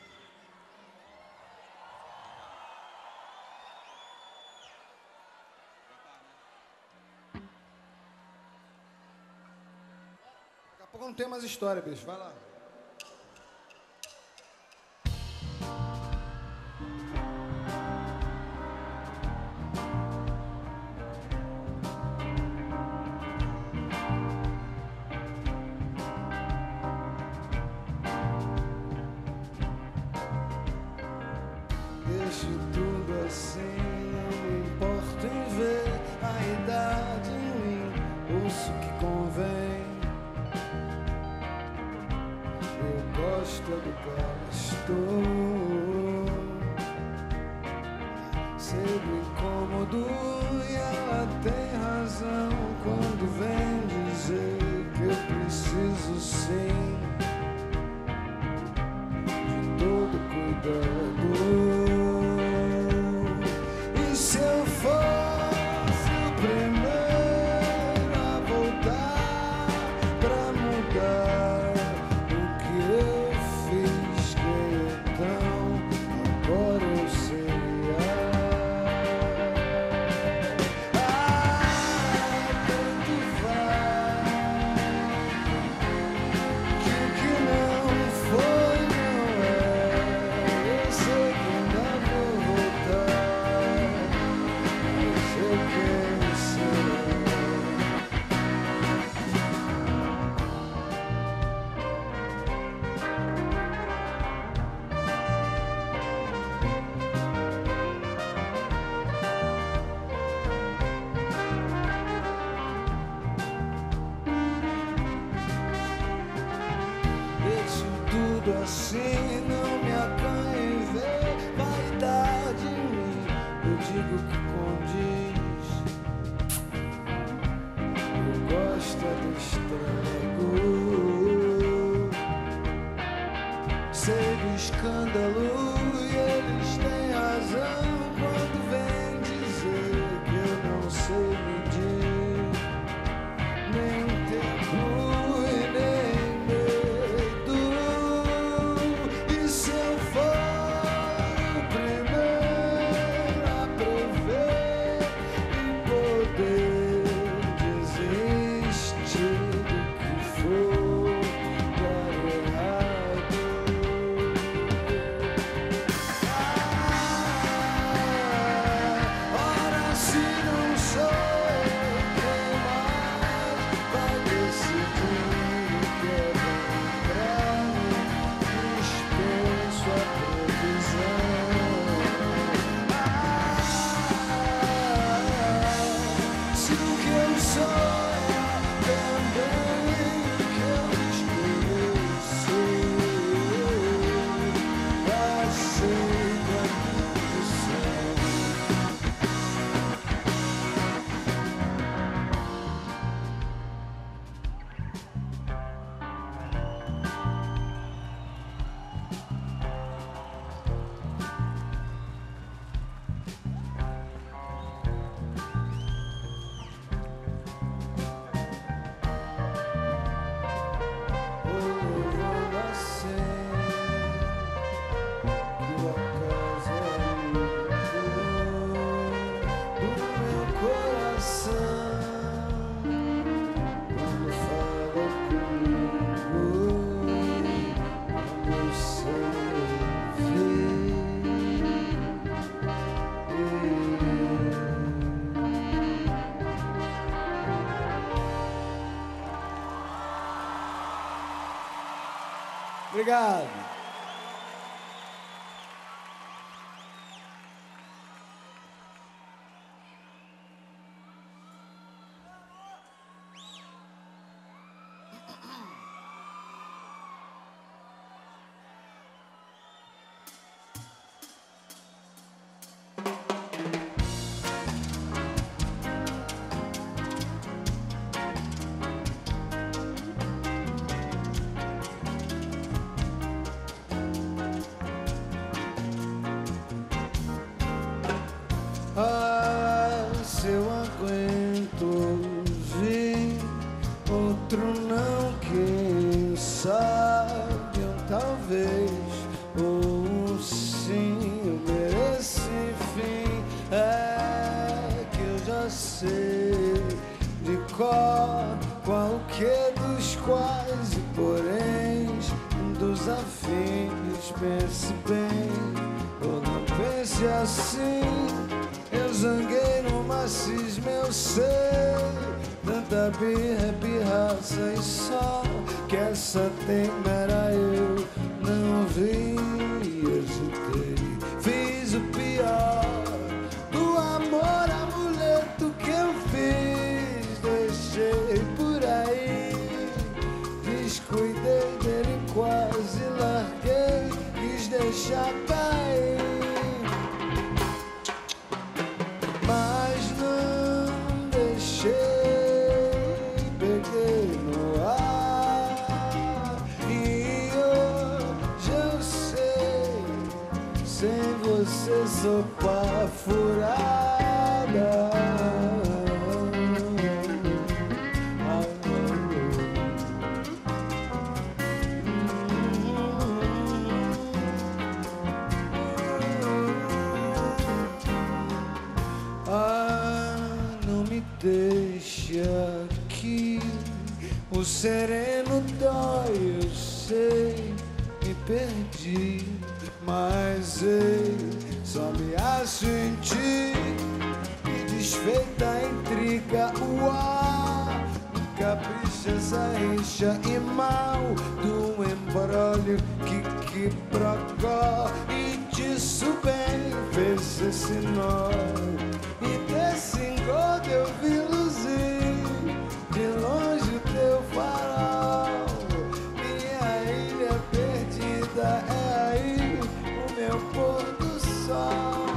Daqui a pouco não tem mais história, bicho. Vai lá. Deixe tudo assim, não me importo em ver a idade em mim, ouço o que convém. Eu gosto é do gasto, sei do incômodo e ela tem razão quando vem dizer que eu preciso sim de todo cuidado. Se eu fosse o primeiro a voltar pra mudar o que eu fiz, que então agora eu sei. Ah, tanto faz que o que não foi não é. Eu sei que ainda vou voltar. Deixo tudo assim, não me acanhe em ver vaidade em mim. Eu digo que condiz. Eu gosto é do estrago, sei do escândalo e eles têm razão quando vêm dizer que eu não sei medir nem tempo e nem medo. E se eu for o primeiro a prever e poder desistir do que for dar errado, ah, Obrigado. Ah, se eu aguento vir, outro não, quem sabe, um talvez, ou um sim, eu mereço enfim. É que eu já sei de cor qualquer dos quais e poréns dos afins. Pense bem, ou não pense assim. Eu zanguei no macismo, eu sei. Tanta birra, pirraça e só que essa teima era eu. Não vi, hesitei, fiz o pior do amor, amuleto que eu fiz. Deixei por aí, descuidei dele, quase larguei, quis deixar cair. Mas não deixei, peguei no ar. E hoje eu sei, sem você sou pá furada. Deixa aqui, o sereno dói, eu sei, me perdi, mas ei, só me acho em ti, e desfeita a intriga, o ar, capricha essa rixa e mal do embrólio que quiprocó, e disso bem fez esse nó, e desse engodo eu vi luzir de longe o teu farol. Minha ilha perdida é aí o meu pôr do sol.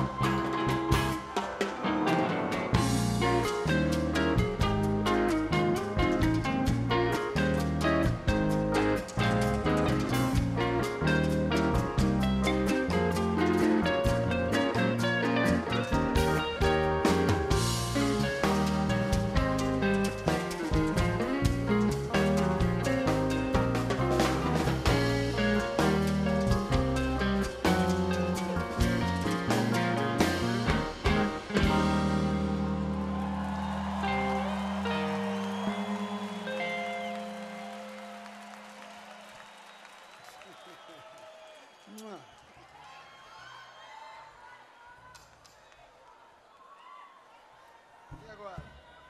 E agora?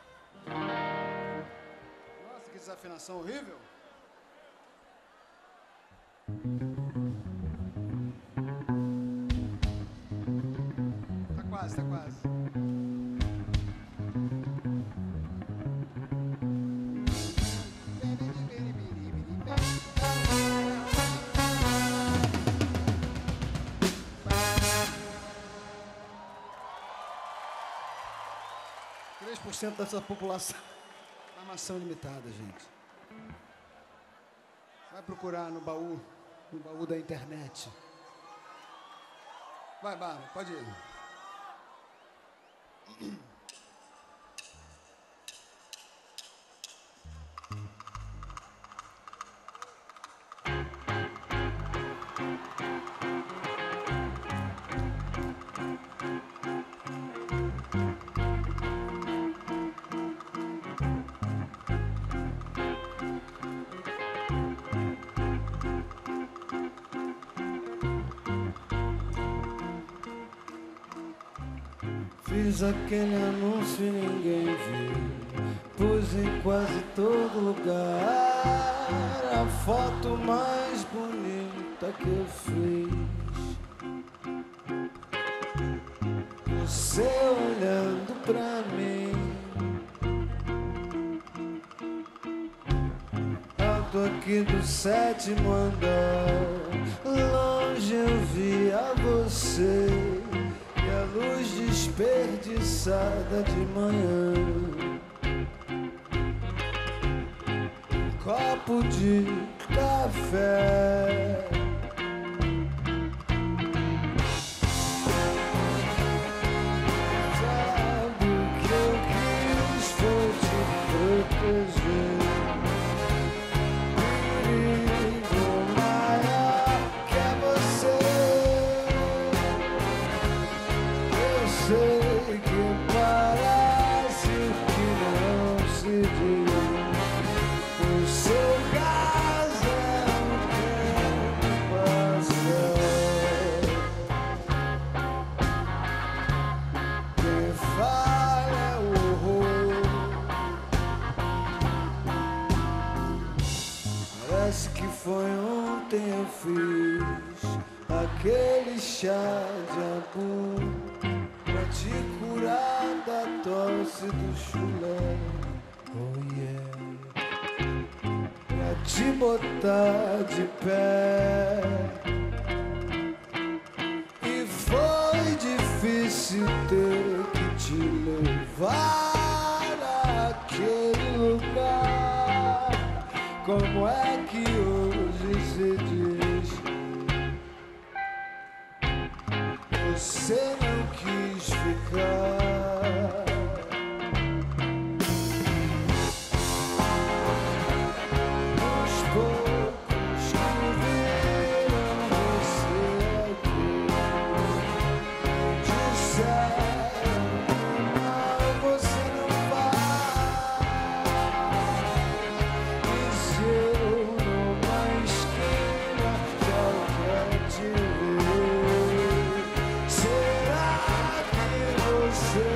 Nossa, que desafinação horrível. Tá quase, tá quase. três por cento dessa população. Armação limitada, gente. Vai procurar no baú, no baú da internet. Vai, Bárbara, pode ir. Fiz aquele anúncio e ninguém viu, pus em quase todo lugar a foto mais bonita que eu fiz. Você olhando pra mim, alto aqui do sétimo andar, longe eu via você e a luz desperdiçada de manhã. Um copo de café. Parece que foi ontem eu fiz aquele chá de abu pra te curar da tosse do chulé. Oh yeah, pra te botar de pé. E foi difícil ter que te levar àquele lugar. Como é que hoje se diz? Você não quis ficar. Os poucos que viram você aqui disseram que mal você não faz. E se eu numa esquina já quero te ver, será que você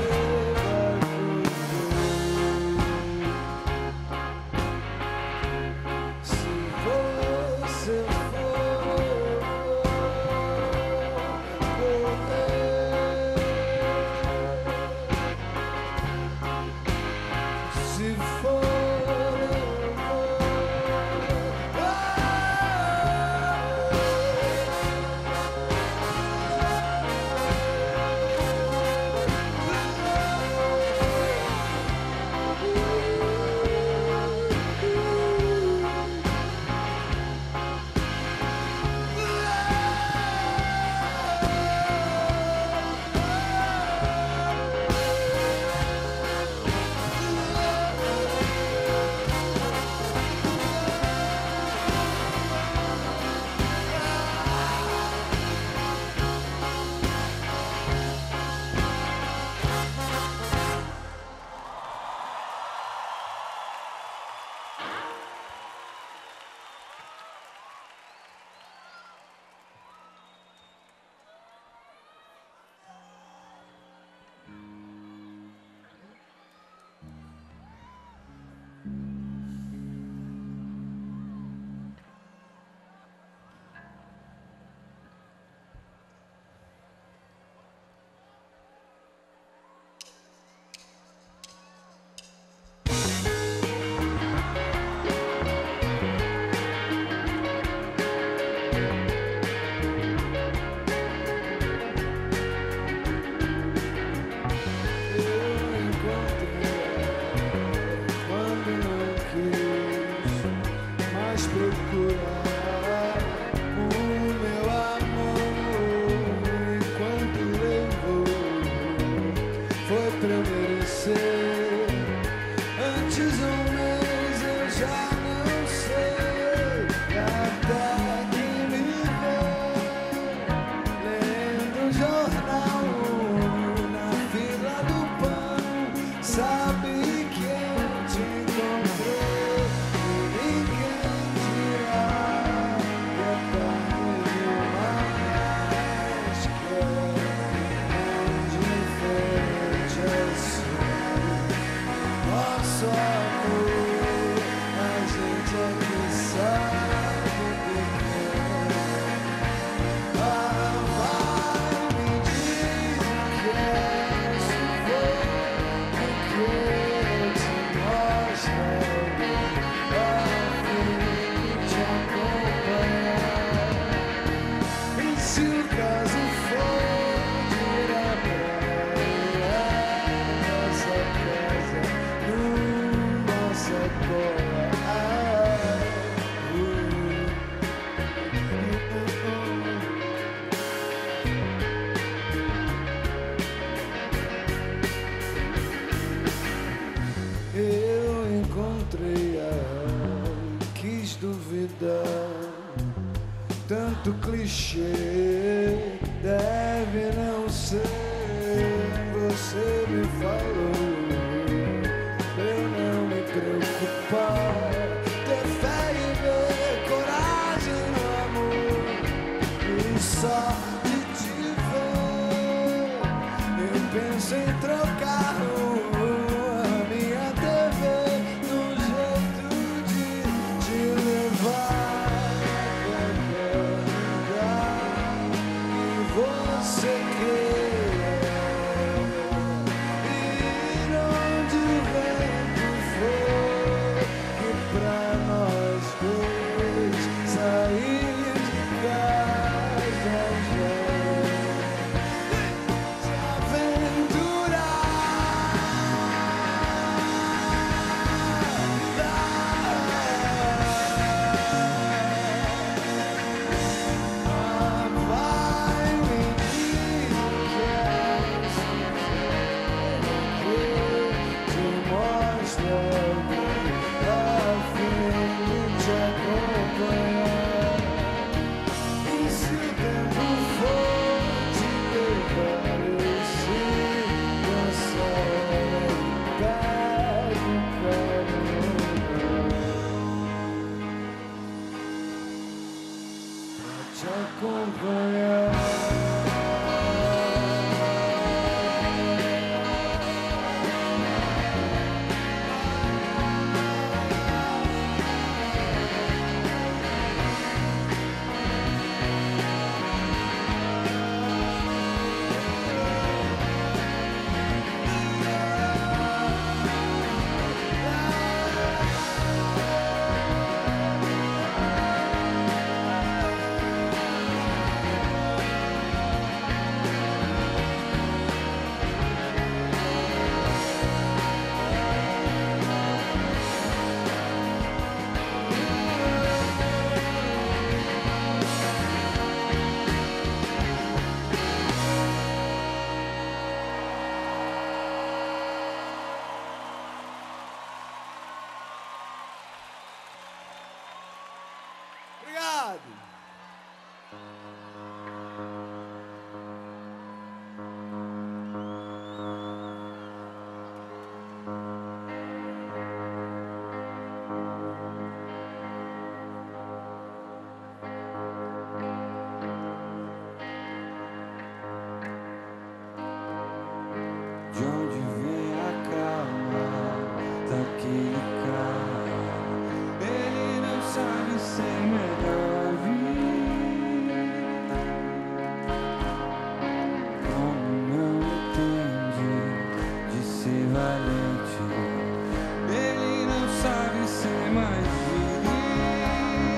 areia, quis duvidar. Tanto clichê deve não ser. Você me falou pra eu não me preocupar. Ter fé e ver coragem no amor. E só de te ver eu penso em trocar a minha T V num jeito de te levar. Você queira ir onde o vento for, que pra nós dois sair de casa já se aventurar. De onde vem a calma daquele cara? Ele não sabe ser melhor vir. Como não entende de ser valente? Ele não sabe ser mais viril.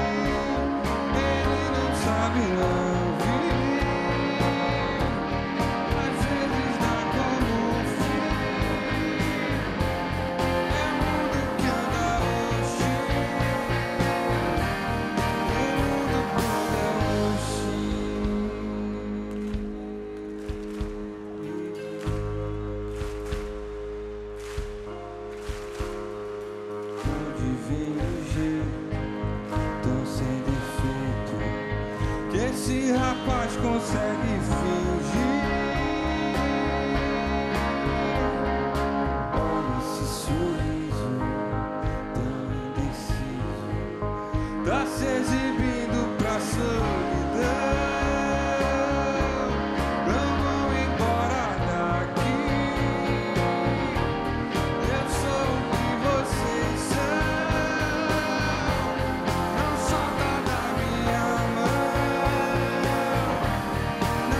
Ele não sabe não. Esse rapaz consegue fingir. Olha esse sorriso tão indeciso, tá se exibindo pra solidão. Não vão embora daqui. Eu sou o que vocês são. Não solta da minha mão.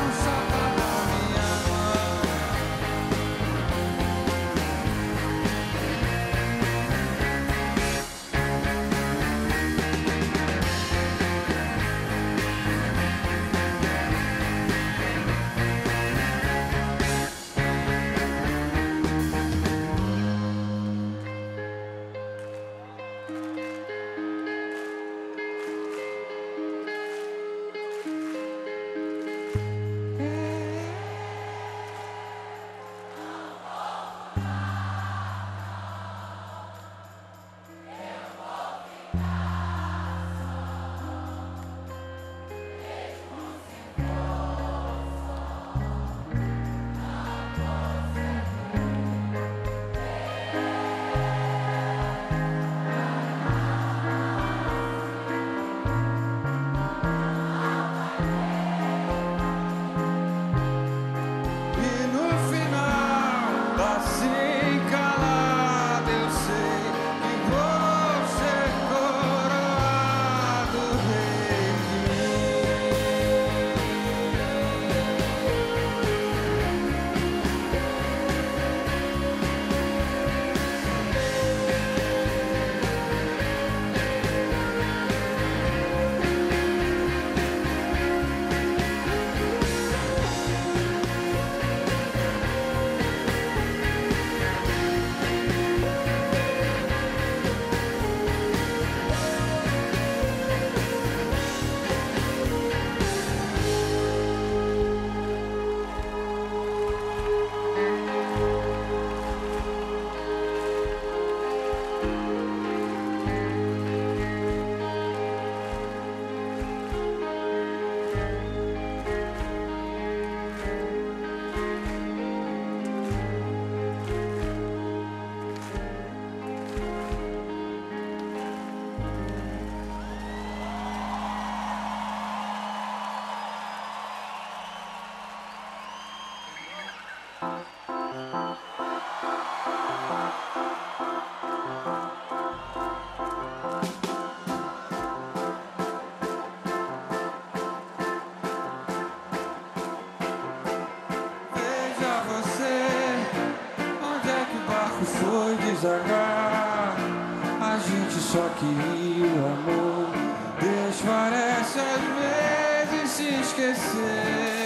desagar. A gente só queria o amor. Deus parece às vezes se esquecer.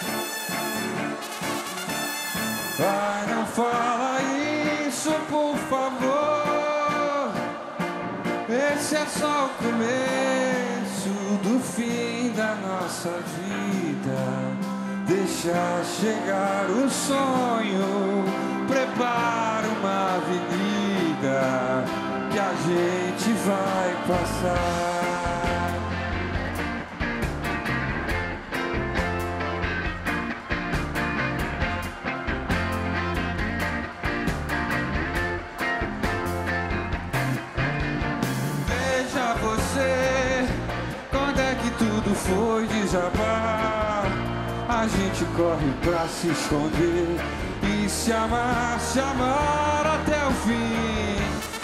Vai, não fala isso, por favor. Esse é só o começo do fim da nossa vida. Deixa chegar o sonho, prepara uma avenida que a gente vai passar. Veja você, quando é que tudo foi desabar? A gente corre pra se esconder e se amar, se amar até o fim,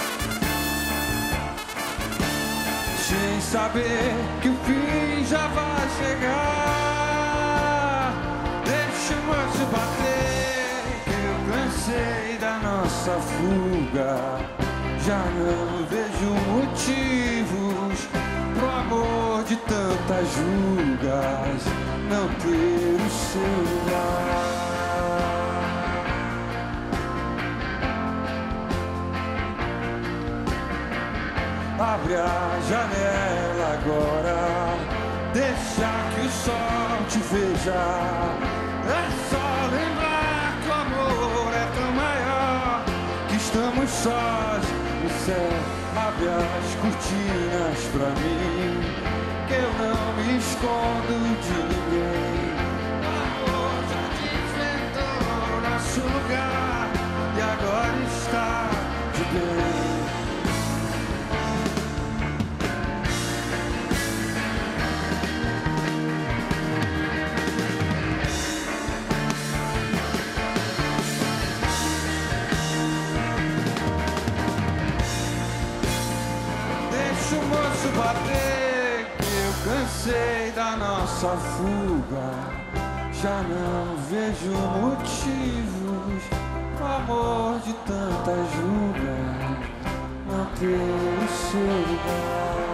sem saber que o fim já vai chegar. Deixa o moço bater, que eu cansei da nossa fuga. Já não vejo motivos pro amor de tantas rugas não ter o seu lugar. Abre a janela agora, deixa que o sol te veja. É só lembrar que o amor é tão maior, que estamos sós no céu. Abre as cortinas pra mim, que eu não me escondo de ninguém. O amor já desventou nosso lugar e agora está de bem. Deixa o moço bater, que eu cansei da nossa fuga. Já não vejo motivos pro amor de tantas rugas não ter o seu lugar.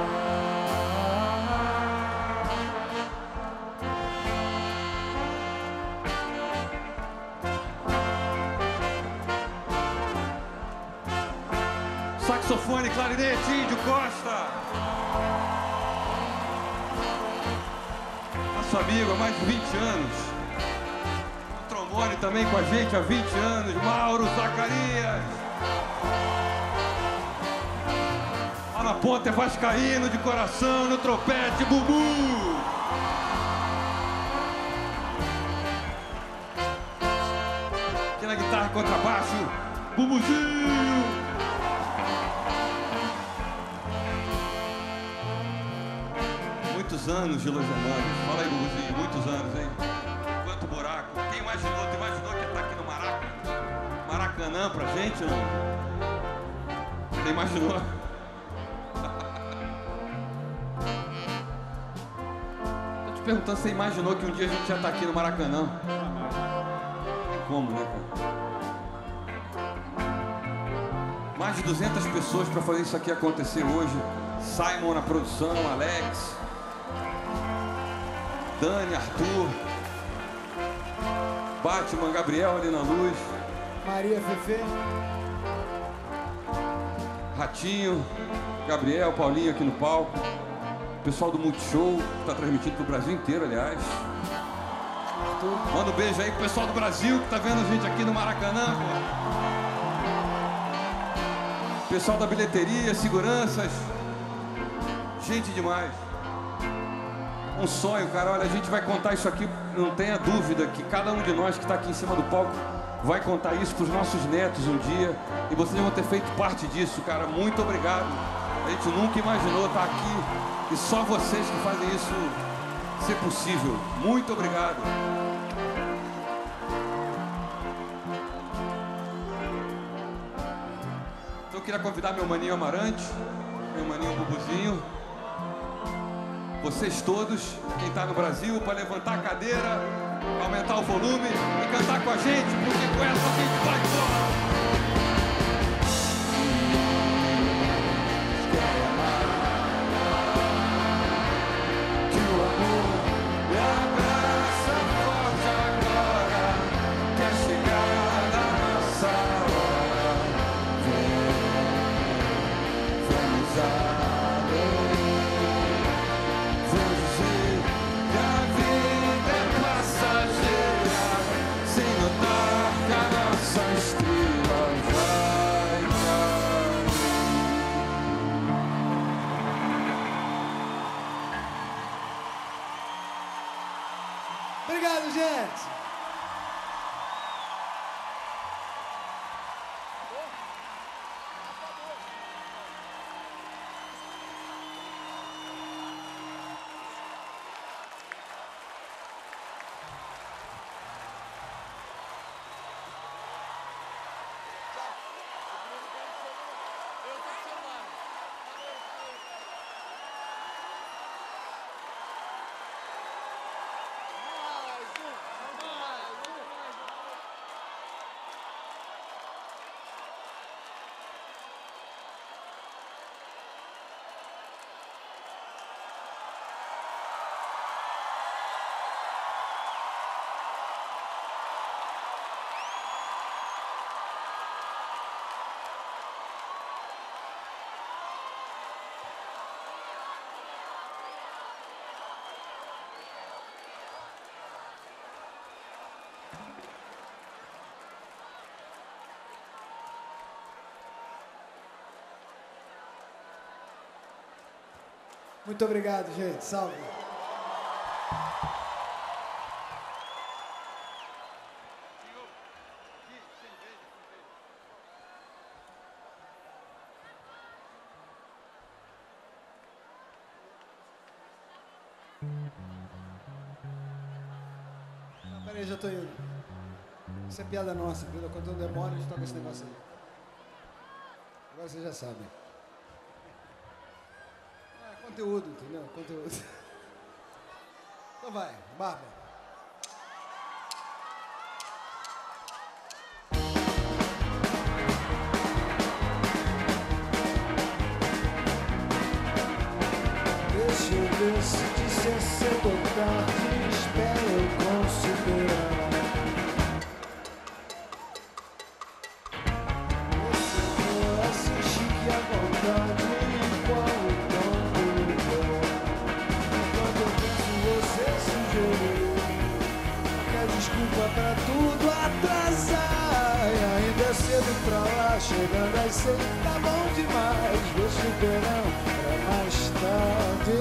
Saxofone, clarinete, Índio Costa. Nosso amigo há mais de vinte anos. O trombone também com a gente há vinte anos, Mauro Zacarias. Lá na ponta é vascaíno de coração, no trompete, Bubu. Aqui na guitarra, contrabaixo, Bubuzinho. Muitos anos de Los Hermanos. Fala aí, Bubuzinho, muitos anos, hein? Quanto buraco. Quem imaginou? Tu imaginou que ia estar aqui no Maraca? Maracanã pra gente, não? Você imaginou? Tô te perguntando se você imaginou que um dia a gente ia estar aqui no Maracanã? Não tem como, né, cara? Mais de duzentas pessoas pra fazer isso aqui acontecer hoje. Simon na produção, Alex, Dani, Arthur, Batman, Gabriel ali na luz, Maria Fefe, Ratinho, Gabriel, Paulinho aqui no palco, pessoal do Multishow, que está transmitido pro Brasil inteiro, aliás. Arthur. Manda um beijo aí pro pessoal do Brasil que tá vendo a gente aqui no Maracanã, pô. Pessoal da bilheteria, seguranças, gente demais. Um sonho, cara. Olha, a gente vai contar isso aqui, não tenha dúvida que cada um de nós que está aqui em cima do palco vai contar isso para os nossos netos um dia. E vocês vão ter feito parte disso, cara. Muito obrigado. A gente nunca imaginou estar aqui e só vocês que fazem isso ser possível. Muito obrigado. Então eu queria convidar meu maninho Amarante, meu maninho Bubuzinho, vocês todos, quem está no Brasil, para levantar a cadeira, aumentar o volume e cantar com a gente, porque com essa a gente vai embora. atrasado. Vou dizer que a vida é passageira, sem notar que a nossa estrela vai cair. Obrigado, gente. Muito obrigado, gente. Salve. Não, peraí, já tô indo. Isso é piada nossa, entendeu? Quando eu demoro, a gente toca esse negócio aí. Agora vocês já sabem. Conteúdo, entendeu? Conteúdo. Então vai, Bárbara. Deixa eu ver se disser cedo ou tarde, espero eu considerar. Esse amor assim chique à vontade, igual o tom do lugar. Quando eu penso você sugeriu, quer desculpa pra tudo atrasar. E ainda é cedo pra lá, chegando às seis, tá bom demais. Deixa o verão pra mais tarde.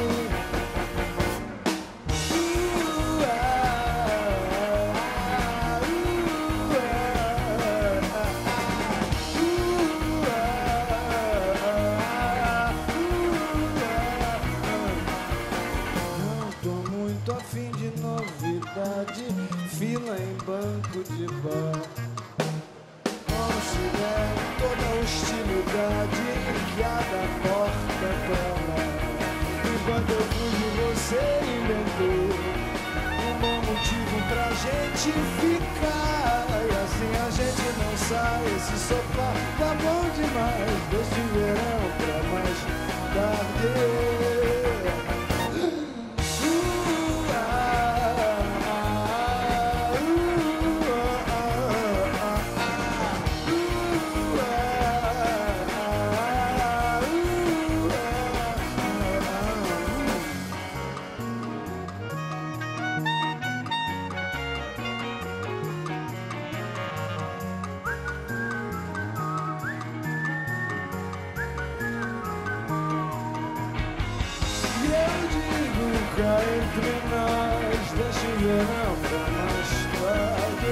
Fila em banco de bar, considero toda hostilidade que há da porta pra lá. Enquanto eu fujo, você inventou um bom motivo pra gente ficar. E assim a gente não sai, esse sofá tá bom demais. Deixa o verão pra mais tarde. Entre nós, deixa o verão pra mais tarde.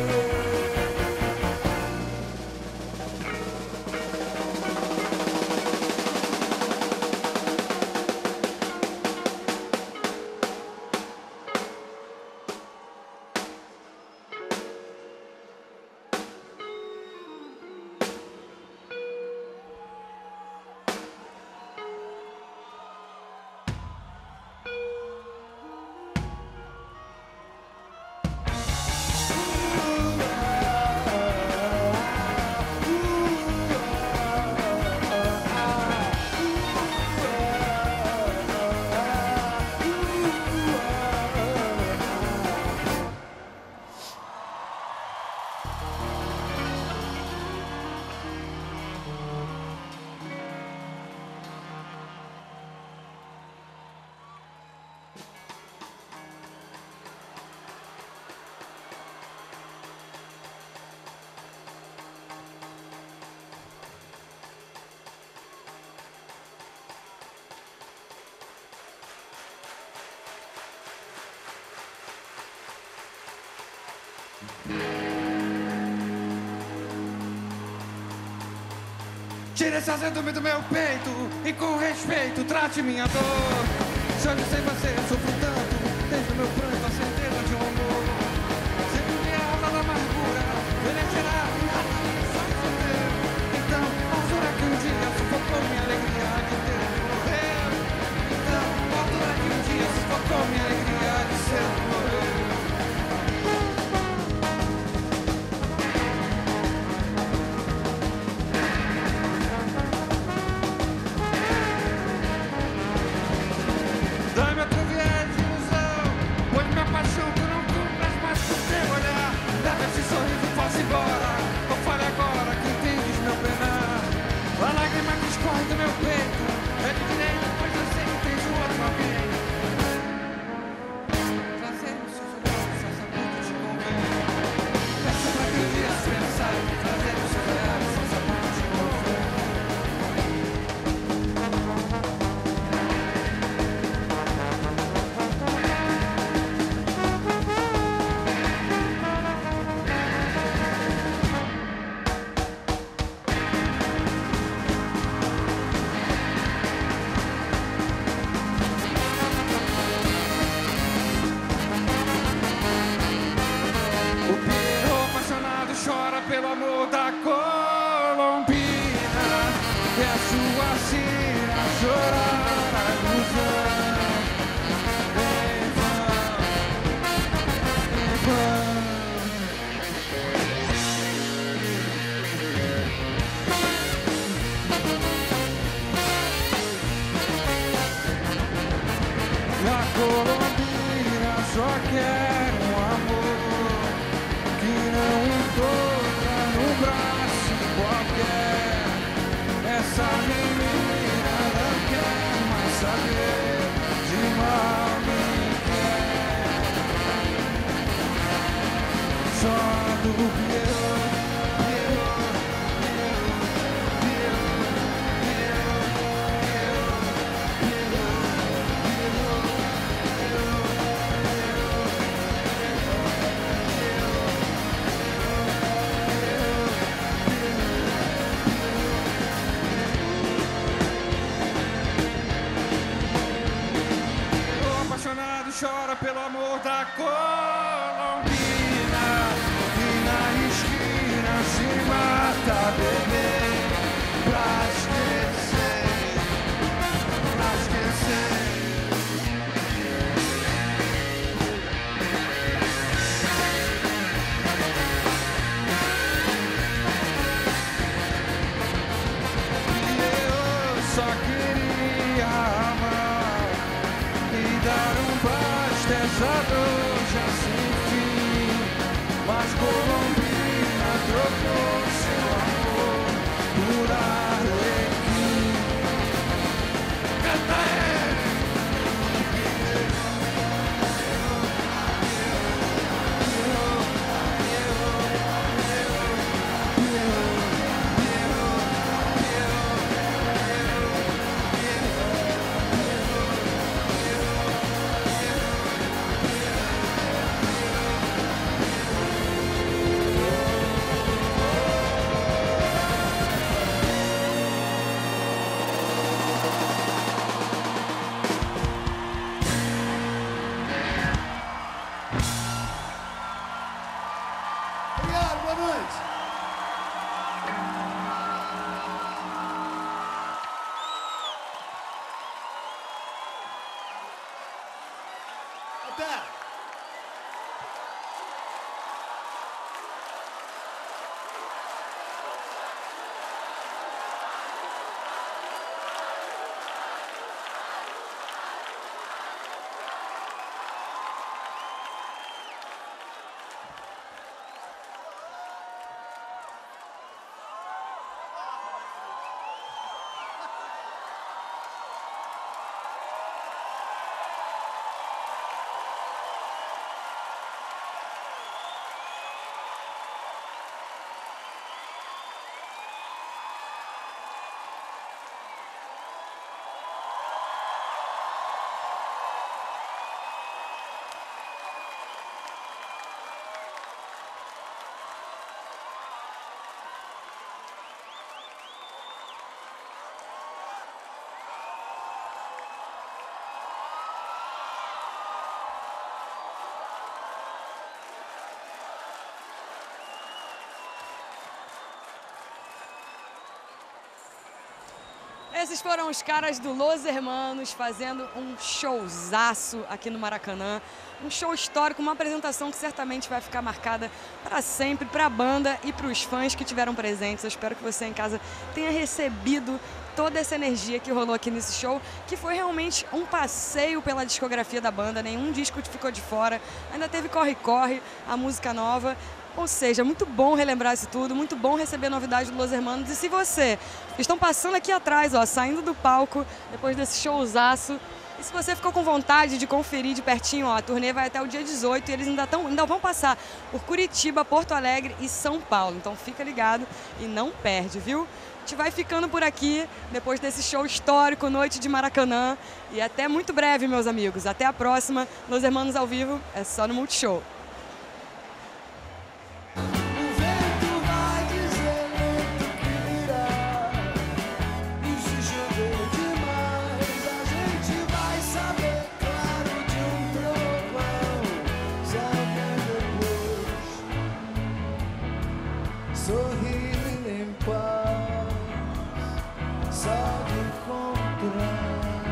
Tire esse azedume do meu peito e com respeito trate minha dor. Se hoje sem você eu sofro tanto, desde o meu pranto a certeza de um amor. Sempre me alma da amargura, envelhecerá minha razão de ter. Então, a altura que um dia sufocou minha alegria de ter morrer. Então, a altura que um dia sufocou minha alegria de ser morrer. Pelo amor da Colombina, e a sua sina chorar a ilusão. Em vão, em vão. E a Colombina só quer um amor que não encontra no braço qualquer. Essa menina não quer mais saber de mal ninguém. Só do Piero, Piero, Piero, Piero, Piero, Piero, chora pelo amor da Colombina, e na esquina se mata bebê pra esquecer, pra esquecer. E eu só queria amar e dar um bastezado já sem fim, mas Colombina trocou seu amor por arlequim. Canta aí! Obrigado, boa noite. Até. Esses foram os caras do Los Hermanos fazendo um showzaço aqui no Maracanã. Um show histórico, uma apresentação que certamente vai ficar marcada para sempre, para a banda e para os fãs que tiveram presentes. Eu espero que você em casa tenha recebido toda essa energia que rolou aqui nesse show, que foi realmente um passeio pela discografia da banda, nenhum disco ficou de fora, ainda teve Corre Corre, a música nova. Ou seja, muito bom relembrar isso tudo, muito bom receber novidades do Los Hermanos. E se você estão passando aqui atrás, ó, saindo do palco depois desse showzaço, e se você ficou com vontade de conferir de pertinho, ó, a turnê vai até o dia dezoito e eles ainda, tão, ainda vão passar por Curitiba, Porto Alegre e São Paulo. Então fica ligado e não perde, viu? A gente vai ficando por aqui depois desse show histórico, Noite de Maracanã. E até muito breve, meus amigos. Até a próxima. Los Hermanos ao vivo é só no Multishow. Sorrir em paz, só de encontrar.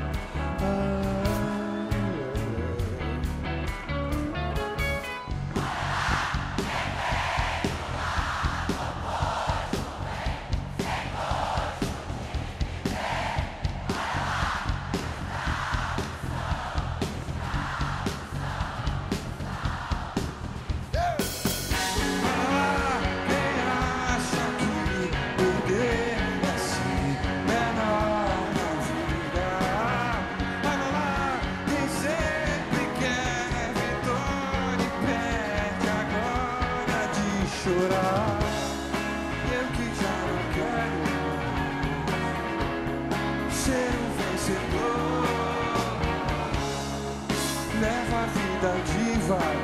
Chorar, eu que já não quero ser um vencedor. Leva a vida devagar.